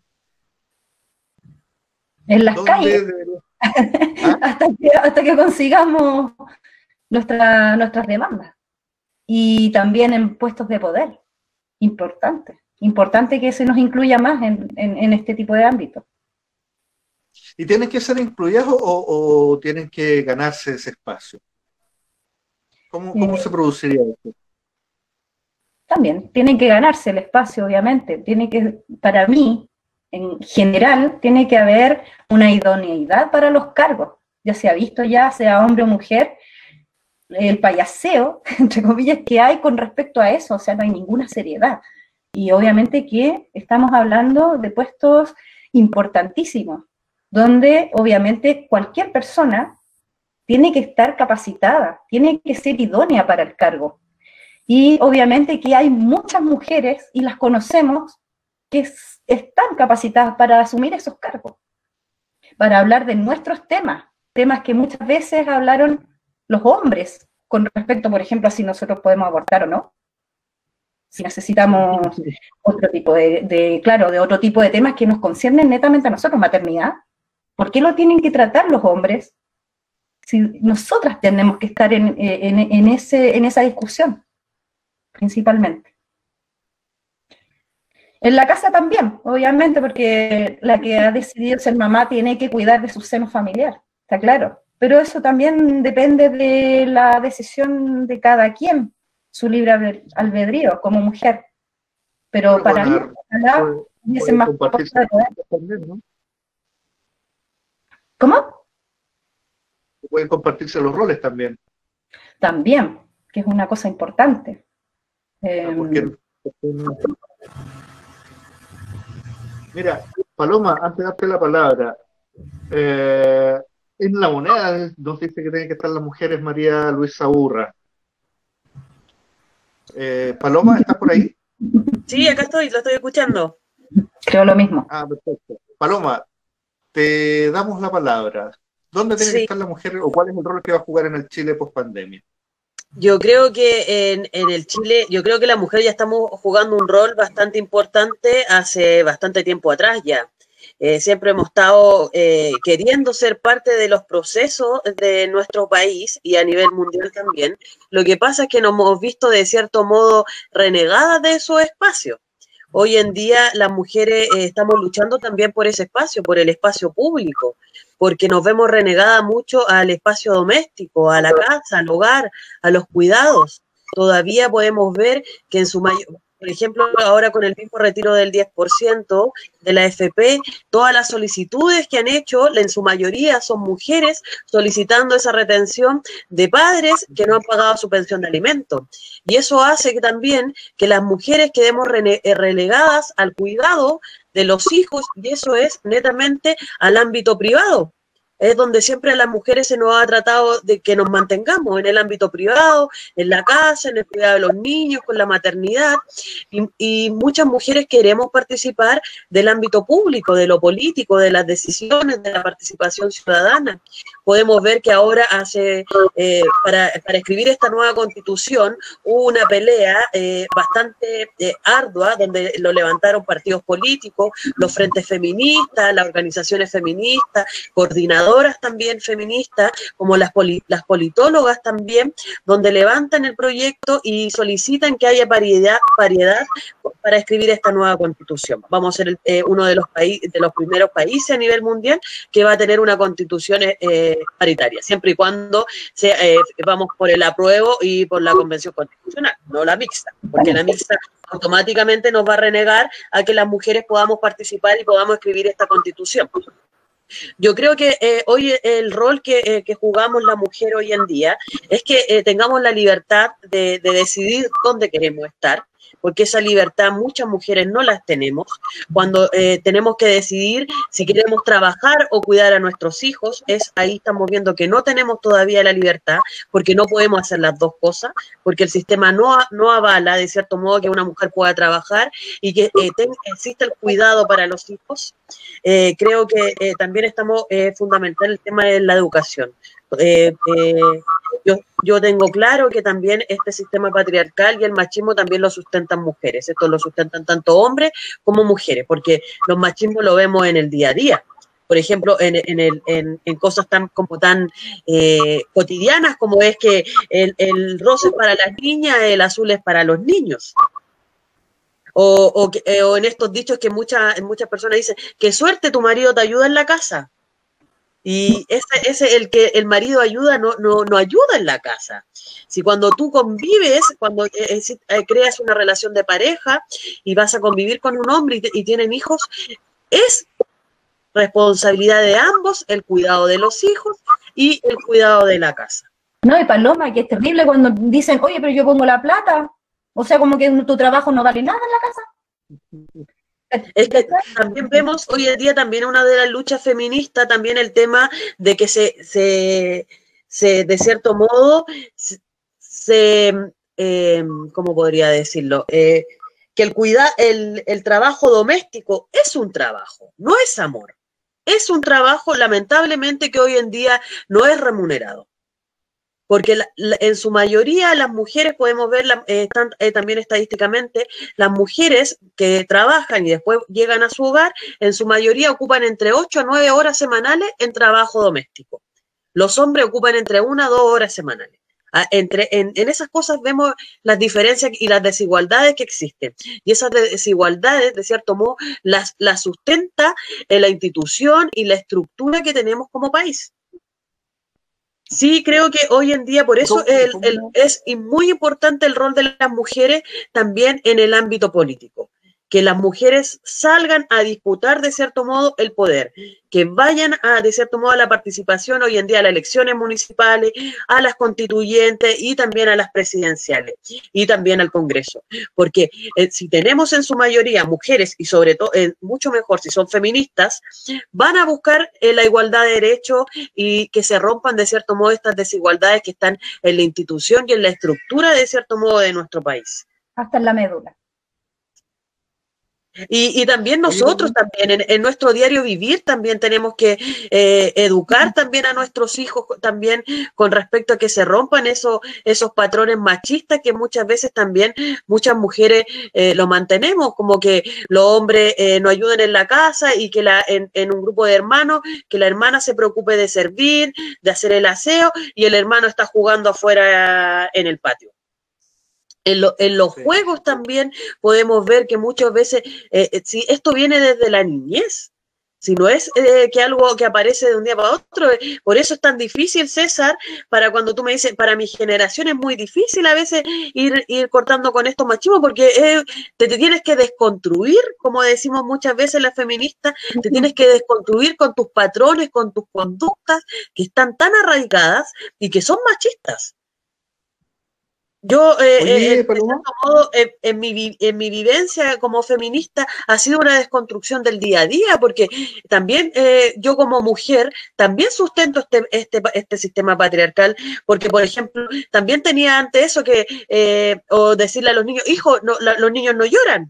En las calles. Debería... ¿Ah? hasta, que, hasta que consigamos nuestra, nuestras demandas. Y también en puestos de poder. Importante. Importante que se nos incluya más en, en, en este tipo de ámbitos. ¿Y tienen que ser incluidas o, o tienen que ganarse ese espacio? ¿Cómo, cómo eh, se produciría eso? También, tienen que ganarse el espacio, obviamente. Tiene que, para mí, en general, tiene que haber una idoneidad para los cargos. Ya se ha visto ya, sea hombre o mujer, el payaseo, entre comillas, que hay con respecto a eso. O sea, no hay ninguna seriedad. Y obviamente que estamos hablando de puestos importantísimos, donde obviamente cualquier persona tiene que estar capacitada, tiene que ser idónea para el cargo. Y obviamente que hay muchas mujeres, y las conocemos, que es, están capacitadas para asumir esos cargos, para hablar de nuestros temas, temas que muchas veces hablaron los hombres, con respecto, por ejemplo, a si nosotros podemos abortar o no, si necesitamos otro tipo de, de, claro, de otro tipo de temas que nos conciernen netamente a nosotros, maternidad. ¿Por qué lo tienen que tratar los hombres si nosotras tenemos que estar en, en, en, ese, en esa discusión, principalmente? En la casa también, obviamente, porque la que ha decidido ser mamá tiene que cuidar de su seno familiar, está claro. Pero eso también depende de la decisión de cada quien, su libre albedrío como mujer. Pero, Pero para mí, ojalá hubiese más también, ¿no? ¿Cómo? pueden compartirse los roles también. También, que es una cosa importante. Eh, porque, mira, Paloma, antes de darte la palabra, eh, en La Moneda nos dice que tienen que estar las mujeres María Luisa Urra. Eh, Paloma, ¿estás por ahí? Sí, acá estoy, lo estoy escuchando. Creo lo mismo. Ah, perfecto. Paloma, te damos la palabra. ¿Dónde tiene Sí. que estar la mujer o cuál es el rol que va a jugar en el Chile post pandemia? Yo creo que en, en el Chile, yo creo que la mujer ya estamos jugando un rol bastante importante hace bastante tiempo atrás ya. Eh, siempre hemos estado eh, queriendo ser parte de los procesos de nuestro país y a nivel mundial también. Lo que pasa es que nos hemos visto de cierto modo renegadas de esos espacios. Hoy en día las mujeres eh, estamos luchando también por ese espacio, por el espacio público, porque nos vemos renegadas mucho al espacio doméstico, a la casa, al hogar, a los cuidados. Todavía podemos ver que en su mayor, por ejemplo, ahora con el mismo retiro del diez por ciento de la A F P, todas las solicitudes que han hecho, en su mayoría son mujeres solicitando esa retención de padres que no han pagado su pensión de alimentos. Y eso hace que también que las mujeres quedemos relegadas al cuidado de los hijos, y eso es netamente al ámbito privado. Es donde siempre a las mujeres se nos ha tratado de que nos mantengamos en el ámbito privado, en la casa, en el cuidado de los niños, con la maternidad, y, y muchas mujeres queremos participar del ámbito público, de lo político, de las decisiones, de la participación ciudadana. Podemos ver que ahora hace, eh, para, para escribir esta nueva constitución, hubo una pelea eh, bastante eh, ardua, donde lo levantaron partidos políticos, los frentes feministas, las organizaciones feministas, coordinadoras también feministas, como las, poli, las politólogas también, donde levantan el proyecto y solicitan que haya paridad, paridad para escribir esta nueva constitución. Vamos a ser eh, uno de los, países, de los primeros países a nivel mundial que va a tener una constitución eh, paritaria, siempre y cuando se, eh, vamos por el apruebo y por la convención constitucional, no la mixta, porque la mixta automáticamente nos va a renegar a que las mujeres podamos participar y podamos escribir esta constitución. Yo creo que eh, hoy el rol que, eh, que jugamos la mujer hoy en día es que eh, tengamos la libertad de, de decidir dónde queremos estar, porque esa libertad muchas mujeres no las tenemos. Cuando eh, tenemos que decidir si queremos trabajar o cuidar a nuestros hijos, es ahí estamos viendo que no tenemos todavía la libertad, porque no podemos hacer las dos cosas, porque el sistema no, no avala de cierto modo que una mujer pueda trabajar y que eh, ten, exista el cuidado para los hijos. Eh, creo que eh, también estamos eh, fundamental el tema de la educación. Eh, eh, yo, yo tengo claro que también este sistema patriarcal y el machismo también lo sustentan mujeres, esto lo sustentan tanto hombres como mujeres, porque los machismos lo vemos en el día a día. Por ejemplo, en, en, el, en, en cosas tan como tan eh, cotidianas como es que el, el rosa es para las niñas, el azul es para los niños. O, o, eh, o en estos dichos que muchas, muchas personas dicen, qué suerte, tu marido te ayuda en la casa. Y ese, ese el que el marido ayuda no, no, no ayuda en la casa. Si cuando tú convives, cuando eh, eh, creas una relación de pareja y vas a convivir con un hombre y, te, y tienen hijos, es responsabilidad de ambos el cuidado de los hijos y el cuidado de la casa. No, y Paloma, que es terrible cuando dicen, oye, pero yo pongo la plata, o sea, como que tu trabajo no vale nada en la casa. Es que también vemos hoy en día también una de las luchas feministas, también el tema de que se, se, se de cierto modo, se, se eh, ¿cómo podría decirlo? Eh, que el, cuida, el, el trabajo doméstico es un trabajo, no es amor. Es un trabajo, lamentablemente, que hoy en día no es remunerado. Porque la, la, en su mayoría las mujeres, podemos ver la, eh, están, eh, también estadísticamente, las mujeres que trabajan y después llegan a su hogar, en su mayoría ocupan entre ocho a nueve horas semanales en trabajo doméstico. Los hombres ocupan entre una a dos horas semanales. Ah, entre, en, en esas cosas vemos las diferencias y las desigualdades que existen. Y esas desigualdades, de cierto modo, las, las sustenta eh, la institución y la estructura que tenemos como país. Sí, creo que hoy en día, por eso el, el, es muy importante el rol de las mujeres también en el ámbito político. que las mujeres salgan a disputar de cierto modo el poder, que vayan a, de cierto modo, a la participación hoy en día a las elecciones municipales, a las constituyentes y también a las presidenciales y también al Congreso. Porque eh, si tenemos en su mayoría mujeres y sobre todo, eh, mucho mejor si son feministas, van a buscar eh, la igualdad de derechos y que se rompan de cierto modo estas desigualdades que están en la institución y en la estructura de cierto modo de nuestro país. Hasta en la médula. Y, y también Oye, nosotros Paulina, también, en, en nuestro diario vivir también tenemos que eh, educar también a nuestros hijos también con respecto a que se rompan esos, esos patrones machistas que muchas veces también muchas mujeres eh, lo mantenemos, como que los hombres eh, no ayuden en la casa y que la, en, en un grupo de hermanos, que la hermana se preocupe de servir, de hacer el aseo y el hermano está jugando afuera en el patio. En, lo, en los sí. juegos también podemos ver que muchas veces, eh, si esto viene desde la niñez, si no es eh, que algo que aparece de un día para otro, eh, por eso es tan difícil, César, para cuando tú me dices, para mi generación es muy difícil a veces ir, ir cortando con estos machismos, porque eh, te, te tienes que desconstruir, como decimos muchas veces las feministas, te tienes que desconstruir con tus patrones, con tus conductas que están tan arraigadas y que son machistas. Yo, eh, eh, Oye, de Paloma, cierto modo, en, en, mi, en mi vivencia como feminista ha sido una desconstrucción del día a día, porque también eh, yo como mujer también sustento este, este, este sistema patriarcal, porque, por ejemplo, también tenía antes eso que, eh, o decirle a los niños, hijo, no, la, los niños no lloran.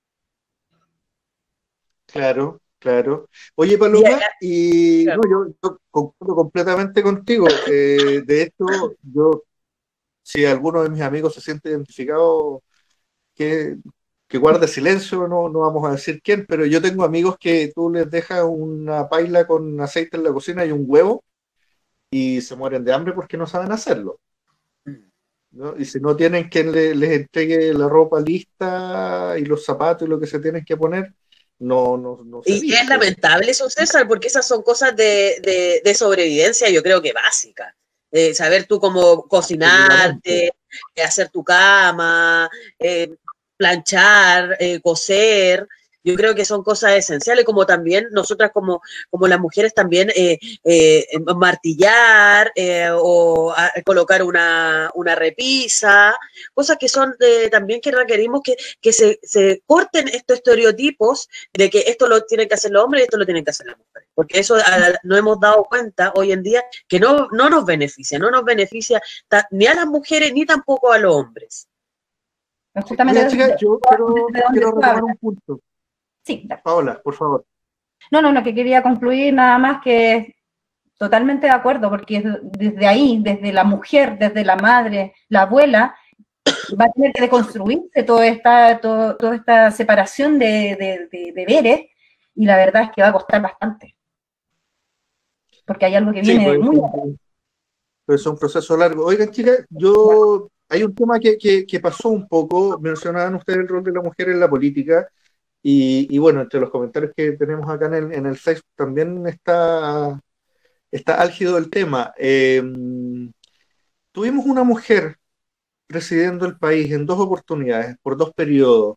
claro, claro. Oye, Y, Paloma, y claro. no, yo, yo concuerdo completamente contigo. Eh, de hecho, yo, si alguno de mis amigos se siente identificado, que, que guarde silencio, no, no vamos a decir quién, pero yo tengo amigos que tú les dejas una paila con aceite en la cocina y un huevo y se mueren de hambre porque no saben hacerlo, ¿no? Y si no tienen quien le- les entregue la ropa lista y los zapatos y lo que se tienen que poner, no, no, no se Y es visten. lamentable eso, César, porque esas son cosas de, de, de sobrevivencia, yo creo que básicas. Eh, saber tú cómo Absolutamente. cocinarte, eh, hacer tu cama, eh, planchar, eh, coser. Yo creo que son cosas esenciales, como también nosotras como, como las mujeres también eh, eh, martillar eh, o a, colocar una, una repisa, cosas que son eh, también que requerimos que, que se, se corten estos estereotipos de que esto lo tienen que hacer los hombres y esto lo tienen que hacer las mujeres. Porque eso a, no hemos dado cuenta hoy en día que no, no nos beneficia, no nos beneficia ta, ni a las mujeres ni tampoco a los hombres. Sí. Justamente Oiga, desde, chica, yo quiero, desde donde quiero tú retomar hablas. un punto. Sí, dale. Paola, por favor. No, no, lo que quería concluir nada más que totalmente de acuerdo, porque desde ahí, desde la mujer, desde la madre, la abuela, va a tener que deconstruirse toda esta, todo, toda esta separación de, de, de deberes, y la verdad es que va a costar bastante, porque hay algo que Sí, viene pues muy... pues es un proceso largo. Oigan, chicas, yo hay un tema que, que, que pasó un poco, mencionaban ustedes el rol de la mujer en la política, y, y bueno, entre los comentarios que tenemos acá en el, en el Facebook también está, está álgido el tema. Eh, tuvimos una mujer presidiendo el país en dos oportunidades, por dos periodos,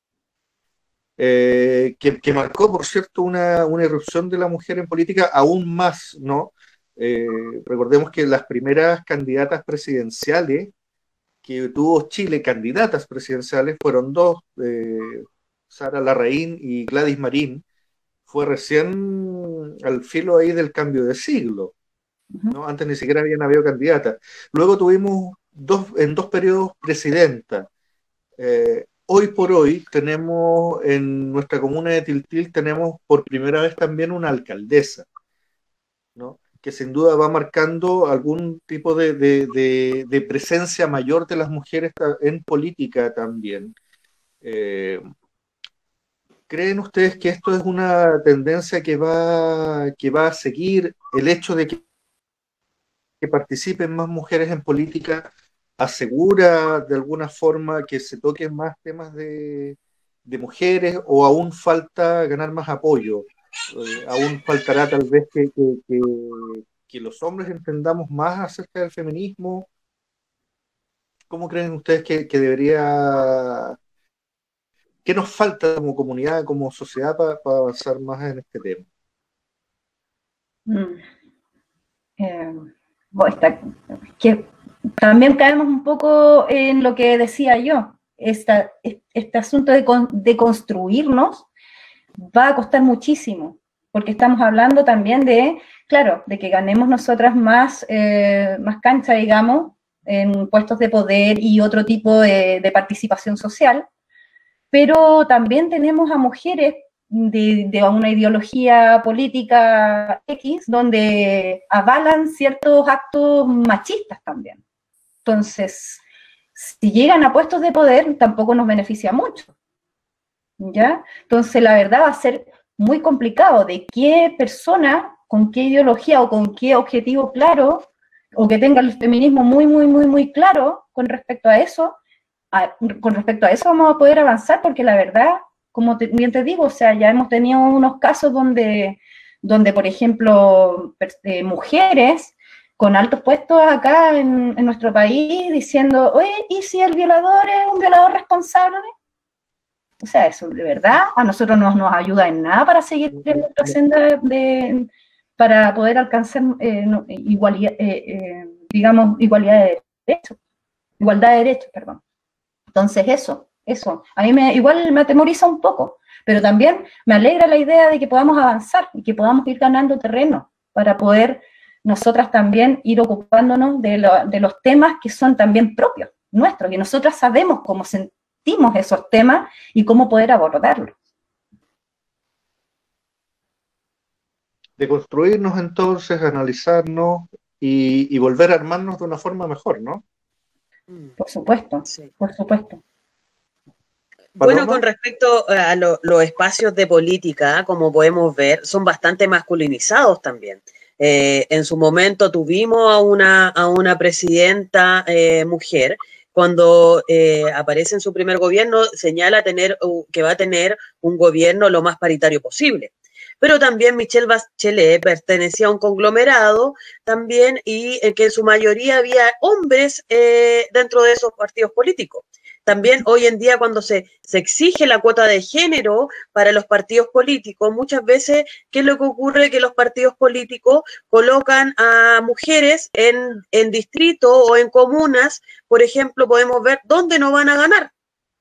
eh, que, que marcó, por cierto, una, una irrupción de la mujer en política aún más, ¿no? Eh, recordemos que las primeras candidatas presidenciales que tuvo Chile, candidatas presidenciales, fueron dos, eh, Sara Larraín y Gladys Marín. Fue recién al filo ahí del cambio de siglo, ¿no? Antes ni siquiera habían habido candidatas. Luego tuvimos dos, en dos periodos presidenta. Eh, hoy por hoy tenemos en nuestra comuna de Tiltil, tenemos por primera vez también una alcaldesa, ¿no? Que sin duda va marcando algún tipo de, de, de, de presencia mayor de las mujeres en política también. Eh, ¿Creen ustedes que esto es una tendencia que va, que va a seguir? El hecho de que, que participen más mujeres en política asegura de alguna forma que se toquen más temas de, de mujeres, o aún falta ganar más apoyo. Eh, aún faltará tal vez que, que, que, que los hombres entendamos más acerca del feminismo. ¿Cómo creen ustedes que, que debería ¿qué nos falta como comunidad, como sociedad para pa avanzar más en este tema? Mm. Eh, bueno, está, que también caemos un poco en lo que decía yo, esta, este asunto de, con, de construirnos va a costar muchísimo, porque estamos hablando también de, claro, de que ganemos nosotras más, eh, más cancha, digamos, en puestos de poder y otro tipo de, de participación social, pero también tenemos a mujeres de, de una ideología política X, donde avalan ciertos actos machistas también. Entonces, si llegan a puestos de poder, tampoco nos beneficia mucho, ¿ya? Entonces, la verdad va a ser muy complicado de qué persona, con qué ideología o con qué objetivo claro, o que tenga el feminismo muy, muy, muy, muy claro con respecto a eso, a, con respecto a eso vamos a poder avanzar, porque la verdad, como te, bien te digo, o sea, ya hemos tenido unos casos donde, donde por ejemplo, eh, mujeres con altos puestos acá en, en nuestro país diciendo, oye, ¿y si el violador es un violador responsable? O sea, eso de verdad a nosotros no nos ayuda en nada para seguir en nuestra senda de, de, para poder alcanzar eh, no, igualdad, eh, eh, digamos, igualdad de derechos, igualdad de derechos, perdón. Entonces eso, eso, a mí me, igual me atemoriza un poco, pero también me alegra la idea de que podamos avanzar y que podamos ir ganando terreno para poder nosotras también ir ocupándonos de, lo, de los temas que son también propios, nuestros, que nosotras sabemos cómo sentimos esos temas y cómo poder abordarlos. De construirnos entonces, analizarnos y, y volver a armarnos de una forma mejor, ¿no? Por supuesto, sí. Por supuesto. Bueno, con respecto a lo, los espacios de política, como podemos ver, son bastante masculinizados también. Eh, en su momento tuvimos a una, a una presidenta eh, mujer. Cuando eh, aparece en su primer gobierno, señala tener, uh, que va a tener un gobierno lo más paritario posible. Pero también Michelle Bachelet pertenecía a un conglomerado también y eh, que en su mayoría había hombres eh, dentro de esos partidos políticos. También hoy en día cuando se, se exige la cuota de género para los partidos políticos, muchas veces, ¿qué es lo que ocurre? Que los partidos políticos colocan a mujeres en, en distritos o en comunas, por ejemplo, podemos ver dónde no van a ganar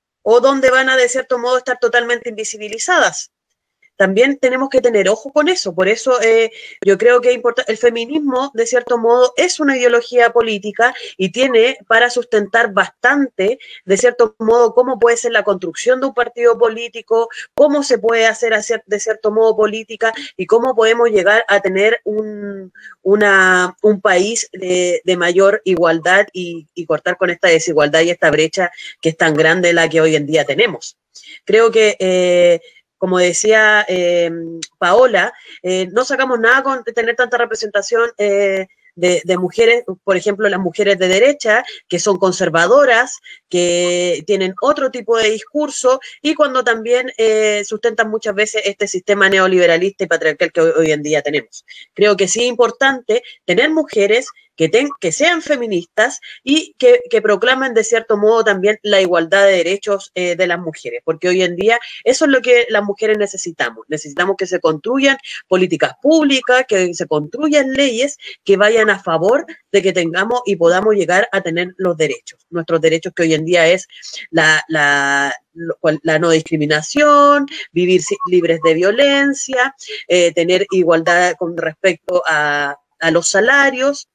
o dónde van a, de cierto modo, estar totalmente invisibilizadas. También tenemos que tener ojo con eso, por eso eh, yo creo que el feminismo, de cierto modo, es una ideología política y tiene para sustentar bastante, de cierto modo, cómo puede ser la construcción de un partido político, cómo se puede hacer de cierto modo política y cómo podemos llegar a tener un, una, un país de, de mayor igualdad y, y cortar con esta desigualdad y esta brecha que es tan grande la que hoy en día tenemos. Creo que... Eh, Como decía eh, Paola, eh, no sacamos nada con tener tanta representación eh, de, de mujeres, por ejemplo, las mujeres de derecha, que son conservadoras, que tienen otro tipo de discurso y cuando también eh, sustentan muchas veces este sistema neoliberalista y patriarcal que hoy, hoy en día tenemos. Creo que sí es importante tener mujeres que, ten, que sean feministas y que, que proclamen de cierto modo también la igualdad de derechos eh, de las mujeres, porque hoy en día eso es lo que las mujeres necesitamos. Necesitamos que se construyan políticas públicas, que se construyan leyes que vayan a favor de que tengamos y podamos llegar a tener los derechos, nuestros derechos que hoy en día es la, la, la no discriminación, vivir libres de violencia, eh, tener igualdad con respecto a, a los salarios.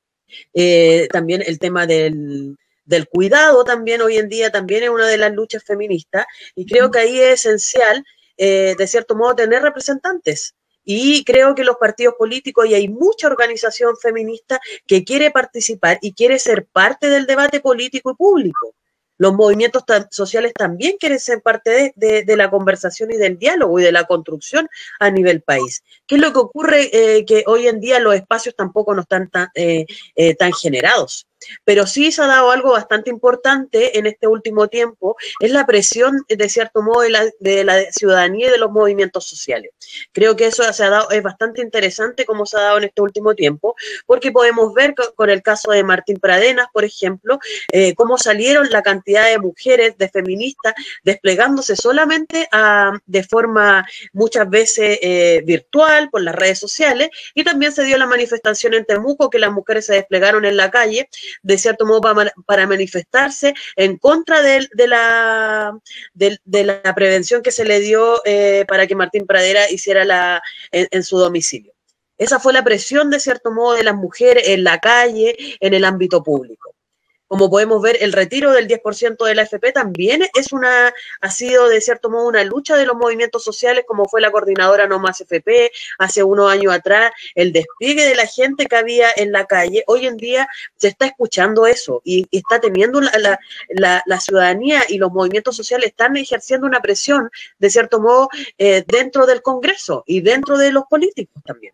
Eh, también el tema del, del cuidado también hoy en día también es una de las luchas feministas y creo que ahí es esencial eh, de cierto modo tener representantes y creo que los partidos políticos y hay mucha organización feminista que quiere participar y quiere ser parte del debate político y público. Los movimientos sociales también quieren ser parte de, de, de la conversación y del diálogo y de la construcción a nivel país. ¿Qué es lo que ocurre? Eh, que hoy en día los espacios tampoco no están tan, eh, eh, tan generados. Pero sí se ha dado algo bastante importante en este último tiempo, es la presión, de cierto modo, de la, de la ciudadanía y de los movimientos sociales. Creo que eso se ha dado, es bastante interesante cómo se ha dado en este último tiempo, porque podemos ver con, con el caso de Martín Pradenas, por ejemplo, eh, cómo salieron la cantidad de mujeres, de feministas, desplegándose solamente a, de forma muchas veces eh, virtual, por las redes sociales, y también se dio la manifestación en Temuco, que las mujeres se desplegaron en la calle, de cierto modo para, para manifestarse en contra de, de, la, de, de la prevención que se le dio eh, para que Martín Pradera hiciera la, en, en su domicilio. Esa fue la presión, de cierto modo, de las mujeres en la calle, en el ámbito público. Como podemos ver, el retiro del diez por ciento de la A F P también es una, ha sido de cierto modo una lucha de los movimientos sociales, como fue la coordinadora No Más F P hace unos años atrás, el despliegue de la gente que había en la calle. Hoy en día se está escuchando eso y, y está teniendo la, la, la, la ciudadanía y los movimientos sociales están ejerciendo una presión, de cierto modo, eh, dentro del Congreso y dentro de los políticos también.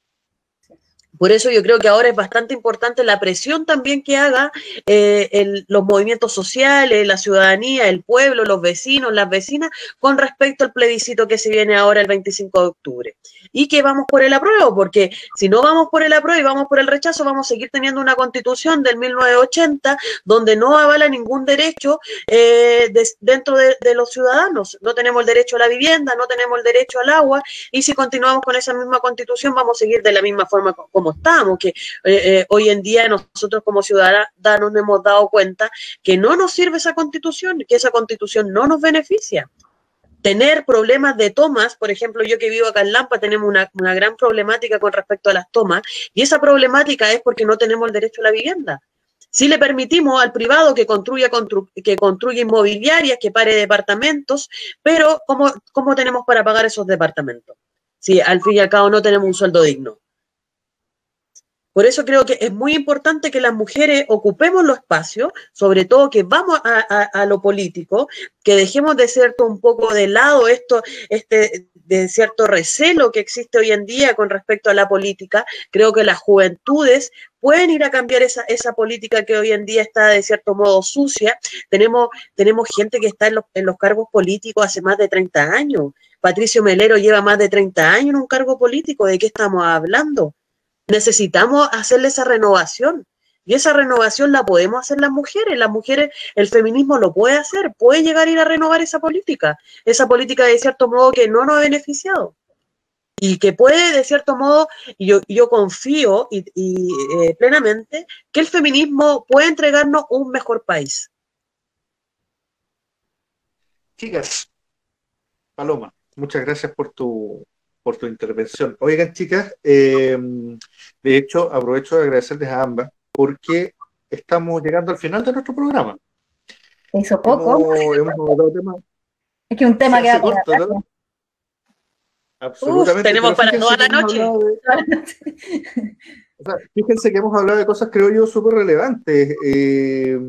Por eso yo creo que ahora es bastante importante la presión también que haga eh, el, los movimientos sociales, la ciudadanía, el pueblo, los vecinos, las vecinas, con respecto al plebiscito que se viene ahora el veinticinco de octubre. Y que vamos por el apruebo, porque si no vamos por el apruebo y vamos por el rechazo, vamos a seguir teniendo una constitución del mil novecientos ochenta donde no avala ningún derecho eh, de, dentro de, de los ciudadanos. No tenemos el derecho a la vivienda, no tenemos el derecho al agua, y si continuamos con esa misma constitución vamos a seguir de la misma forma como estamos, que eh, eh, hoy en día nosotros como ciudadanos nos hemos dado cuenta que no nos sirve esa constitución, que esa constitución no nos beneficia. Tener problemas de tomas, por ejemplo, yo que vivo acá en Lampa, tenemos una, una gran problemática con respecto a las tomas, y esa problemática es porque no tenemos el derecho a la vivienda. Si le permitimos al privado que construya, constru, que construya inmobiliarias, que pare departamentos, pero ¿cómo, cómo tenemos para pagar esos departamentos? Si al fin y al cabo no tenemos un sueldo digno. Por eso creo que es muy importante que las mujeres ocupemos los espacios, sobre todo que vamos a, a, a lo político, que dejemos de cierto un poco de lado esto, este de cierto recelo que existe hoy en día con respecto a la política. Creo que las juventudes pueden ir a cambiar esa, esa política que hoy en día está de cierto modo sucia. Tenemos, tenemos gente que está en los, en los cargos políticos hace más de treinta años. Patricio Melero lleva más de treinta años en un cargo político. ¿De qué estamos hablando? Necesitamos hacerle esa renovación, y esa renovación la podemos hacer las mujeres. Las mujeres, el feminismo lo puede hacer, puede llegar a ir a renovar esa política, esa política de cierto modo que no nos ha beneficiado, y que puede de cierto modo, y yo, yo confío y, y eh, plenamente que el feminismo puede entregarnos un mejor país. Chicas, Paloma, muchas gracias por tu... por tu intervención. Oigan, chicas, eh, de hecho, aprovecho de agradecerles a ambas porque estamos llegando al final de nuestro programa. Se hizo poco. Hemos, hemos abordado temas. Es que un tema Se que hace corto, ¿no? Absolutamente. Uf, tenemos para toda la noche. De, o sea, fíjense que hemos hablado de cosas, creo yo, súper relevantes. Eh,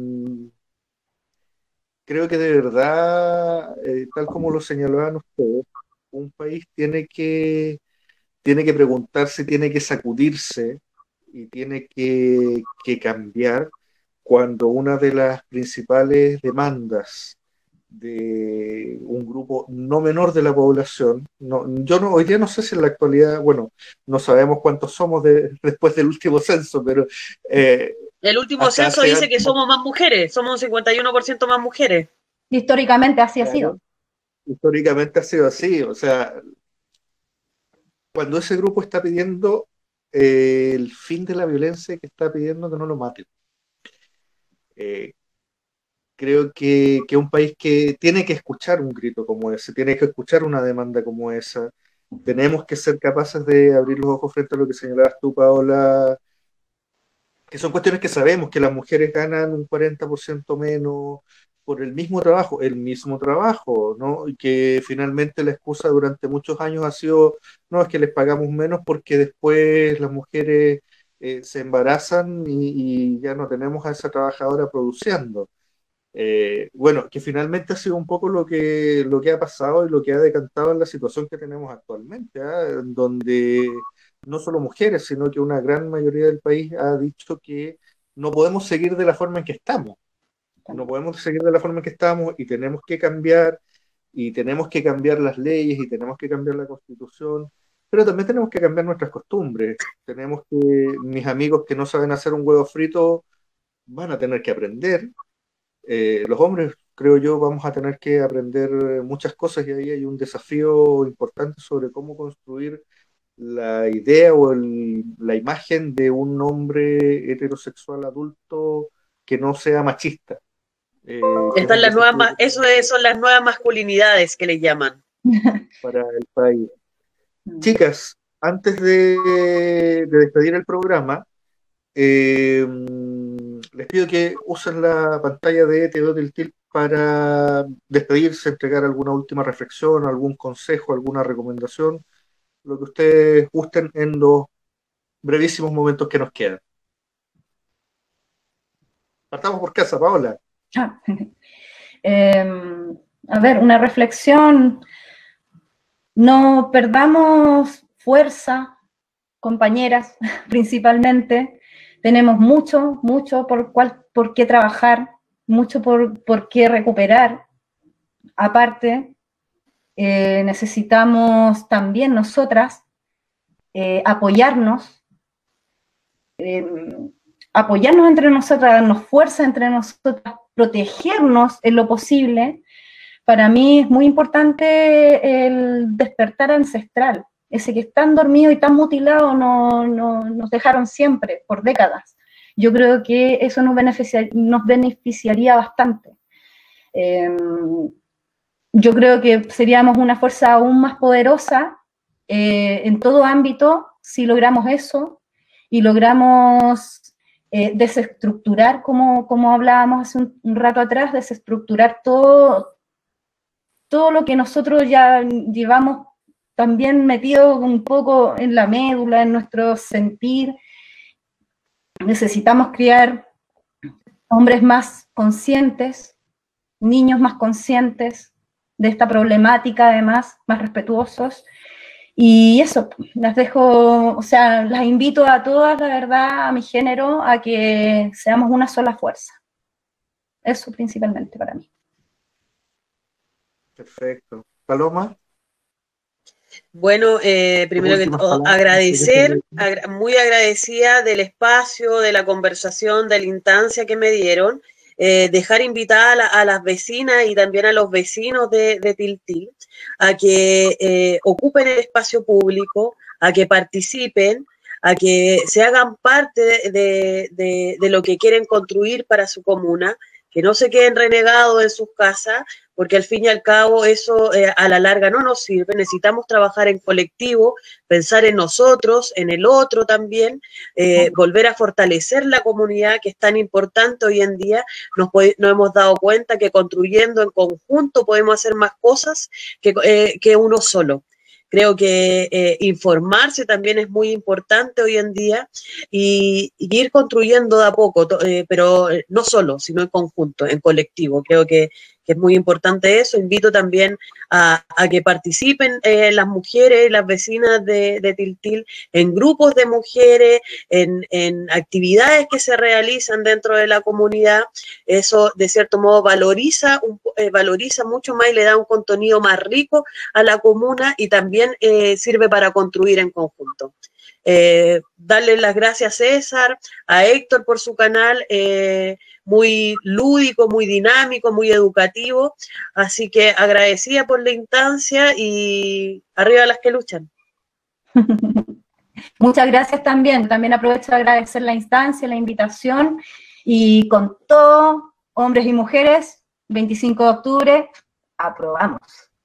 creo que de verdad, eh, tal como lo señalaban ustedes, un país tiene que, tiene que preguntarse, tiene que sacudirse y tiene que, que cambiar cuando una de las principales demandas de un grupo no menor de la población, no, yo no, hoy día no sé si en la actualidad, bueno, no sabemos cuántos somos de, después del último censo, pero... Eh, el último censo dice que somos más mujeres, somos un cincuenta y uno por ciento más mujeres. Históricamente así claro. ha sido. Históricamente ha sido así, o sea, cuando ese grupo está pidiendo eh, el fin de la violencia, que está pidiendo que no lo maten. Eh, creo que, que un país que tiene que escuchar un grito como ese, tiene que escuchar una demanda como esa, tenemos que ser capaces de abrir los ojos frente a lo que señalabas tú, Paola, que son cuestiones que sabemos, que las mujeres ganan un cuarenta por ciento menos, por el mismo trabajo, el mismo trabajo, ¿no? Y que finalmente la excusa durante muchos años ha sido, no, es que les pagamos menos porque después las mujeres eh, se embarazan y, y ya no tenemos a esa trabajadora produciendo. Eh, bueno, que finalmente ha sido un poco lo que, lo que ha pasado y lo que ha decantado en la situación que tenemos actualmente, ¿eh? Donde no solo mujeres, sino que una gran mayoría del país ha dicho que no podemos seguir de la forma en que estamos. No podemos seguir de la forma en que estamos y tenemos que cambiar, y tenemos que cambiar las leyes, y tenemos que cambiar la Constitución, pero también tenemos que cambiar nuestras costumbres. Tenemos que, mis amigos que no saben hacer un huevo frito van a tener que aprender. Eh, los hombres, creo yo, vamos a tener que aprender muchas cosas, y ahí hay un desafío importante sobre cómo construir la idea o el- la imagen de un hombre heterosexual adulto que no sea machista, eh, que es Están un las nuevas, desafío ma- eso es- son las nuevas masculinidades que le llaman. para el país. Chicas, antes de, de despedir el programa, eh, les pido que usen la pantalla de T V Tiltil para despedirse, entregar alguna última reflexión, algún consejo, alguna recomendación, lo que ustedes gusten en los brevísimos momentos que nos quedan. Partamos por casa, Paola. Ah, eh, a ver, una reflexión. No perdamos fuerza, compañeras, principalmente. Tenemos mucho, mucho por, cual, por qué trabajar, mucho por, por qué recuperar. Aparte, eh, necesitamos también nosotras eh, apoyarnos, eh, apoyarnos entre nosotras, darnos fuerza entre nosotras, protegernos en lo posible. Para mí es muy importante el despertar ancestral, ese que están dormidos y tan mutilados no, no, nos dejaron siempre, por décadas. Yo creo que eso nos, beneficia, nos beneficiaría bastante. Eh, yo creo que seríamos una fuerza aún más poderosa eh, en todo ámbito si logramos eso y logramos eh, desestructurar, como, como hablábamos hace un, un rato atrás, desestructurar todo, todo lo que nosotros ya llevamos también metido un poco en la médula, en nuestro sentir. Necesitamos criar hombres más conscientes, niños más conscientes de esta problemática, además, más respetuosos. Y eso, las dejo, o sea, las invito a todas, la verdad, a mi género, a que seamos una sola fuerza. Eso principalmente para mí. Perfecto. Paloma. Bueno, eh, primero que todo, agradecer, agra muy agradecida del espacio, de la conversación, de la instancia que me dieron, eh, dejar invitada a, la, a las vecinas y también a los vecinos de, de Tiltil a que eh, ocupen el espacio público, a que participen, a que se hagan parte de, de, de, de lo que quieren construir para su comuna, que no se queden renegados en sus casas, porque al fin y al cabo eso eh, a la larga no nos sirve. Necesitamos trabajar en colectivo, pensar en nosotros, en el otro también, eh, volver a fortalecer la comunidad que es tan importante hoy en día. Nos, nos hemos dado cuenta que construyendo en conjunto podemos hacer más cosas que, eh, que uno solo. Creo que eh, informarse también es muy importante hoy en día y, y ir construyendo de a poco, eh, pero no solo, sino en conjunto, en colectivo. Creo que, que es muy importante eso. Invito también a, a que participen eh, las mujeres, las vecinas de, de Tiltil, en grupos de mujeres, en, en actividades que se realizan dentro de la comunidad. Eso, de cierto modo, valoriza, un, eh, valoriza mucho más y le da un contenido más rico a la comuna y también eh, sirve para construir en conjunto. Eh, darle las gracias a César, a Héctor por su canal, eh, muy lúdico, muy dinámico, muy educativo, así que agradecida por la instancia y arriba las que luchan. Muchas gracias también, también aprovecho de agradecer la instancia, la invitación, y con todo, hombres y mujeres, veinticinco de octubre, aprobamos.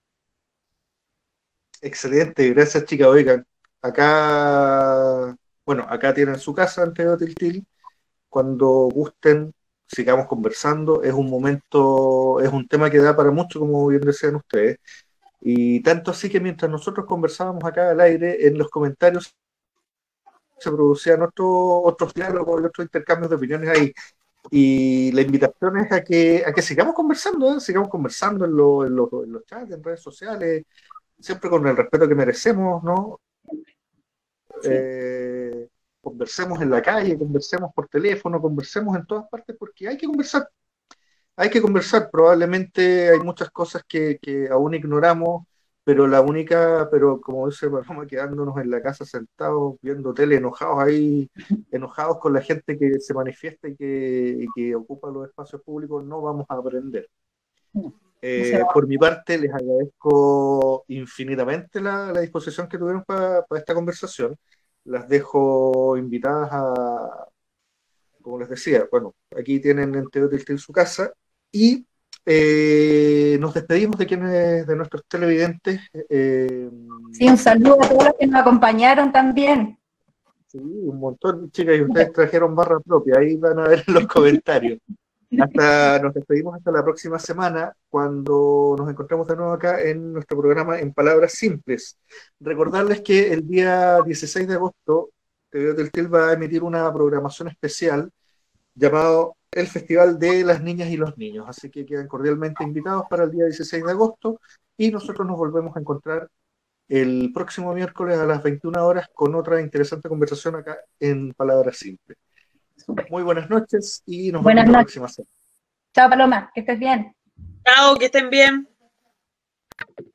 Excelente, gracias chicas. Oigan, acá, bueno, acá tienen su casa en T V Tiltil. Cuando gusten, sigamos conversando. Es un momento, es un tema que da para mucho, como bien decían ustedes. Y tanto así que mientras nosotros conversábamos acá al aire, en los comentarios se producían otros otros diálogos y otros intercambios de opiniones ahí. Y la invitación es a que, a que sigamos conversando, ¿eh? Sigamos conversando en, lo, en, los, en los chats, en redes sociales, siempre con el respeto que merecemos, ¿no? Sí. Eh, conversemos en la calle, conversemos por teléfono, conversemos en todas partes, porque hay que conversar, hay que conversar. Probablemente hay muchas cosas que, que aún ignoramos, pero la única, pero como dice Paloma, quedándonos en la casa sentados, viendo tele, enojados ahí, enojados con la gente que se manifiesta y que, y que ocupa los espacios públicos, no vamos a aprender. Eh, por mi parte, les agradezco infinitamente la, la disposición que tuvieron para pa esta conversación. Las dejo invitadas a, como les decía, bueno, aquí tienen en T V Tiltil su casa, y eh, nos despedimos de quienes, de nuestros televidentes. Eh, sí, un saludo a todos los que nos acompañaron también. Sí, un montón, chicas, y ustedes trajeron barra propia, ahí van a ver los comentarios. Hasta, nos despedimos hasta la próxima semana, cuando nos encontramos de nuevo acá en nuestro programa En Palabras Simples. Recordarles que el día dieciséis de agosto T V Tiltil va a emitir una programación especial llamado el Festival de las Niñas y los Niños, así que quedan cordialmente invitados para el día dieciséis de agosto, y nosotros nos volvemos a encontrar el próximo miércoles a las veintiuna horas con otra interesante conversación acá en Palabras Simples. Super. Muy buenas noches y nos buenas vemos la noches. próxima semana. Chao, Paloma, que estés bien. Chao, que estén bien.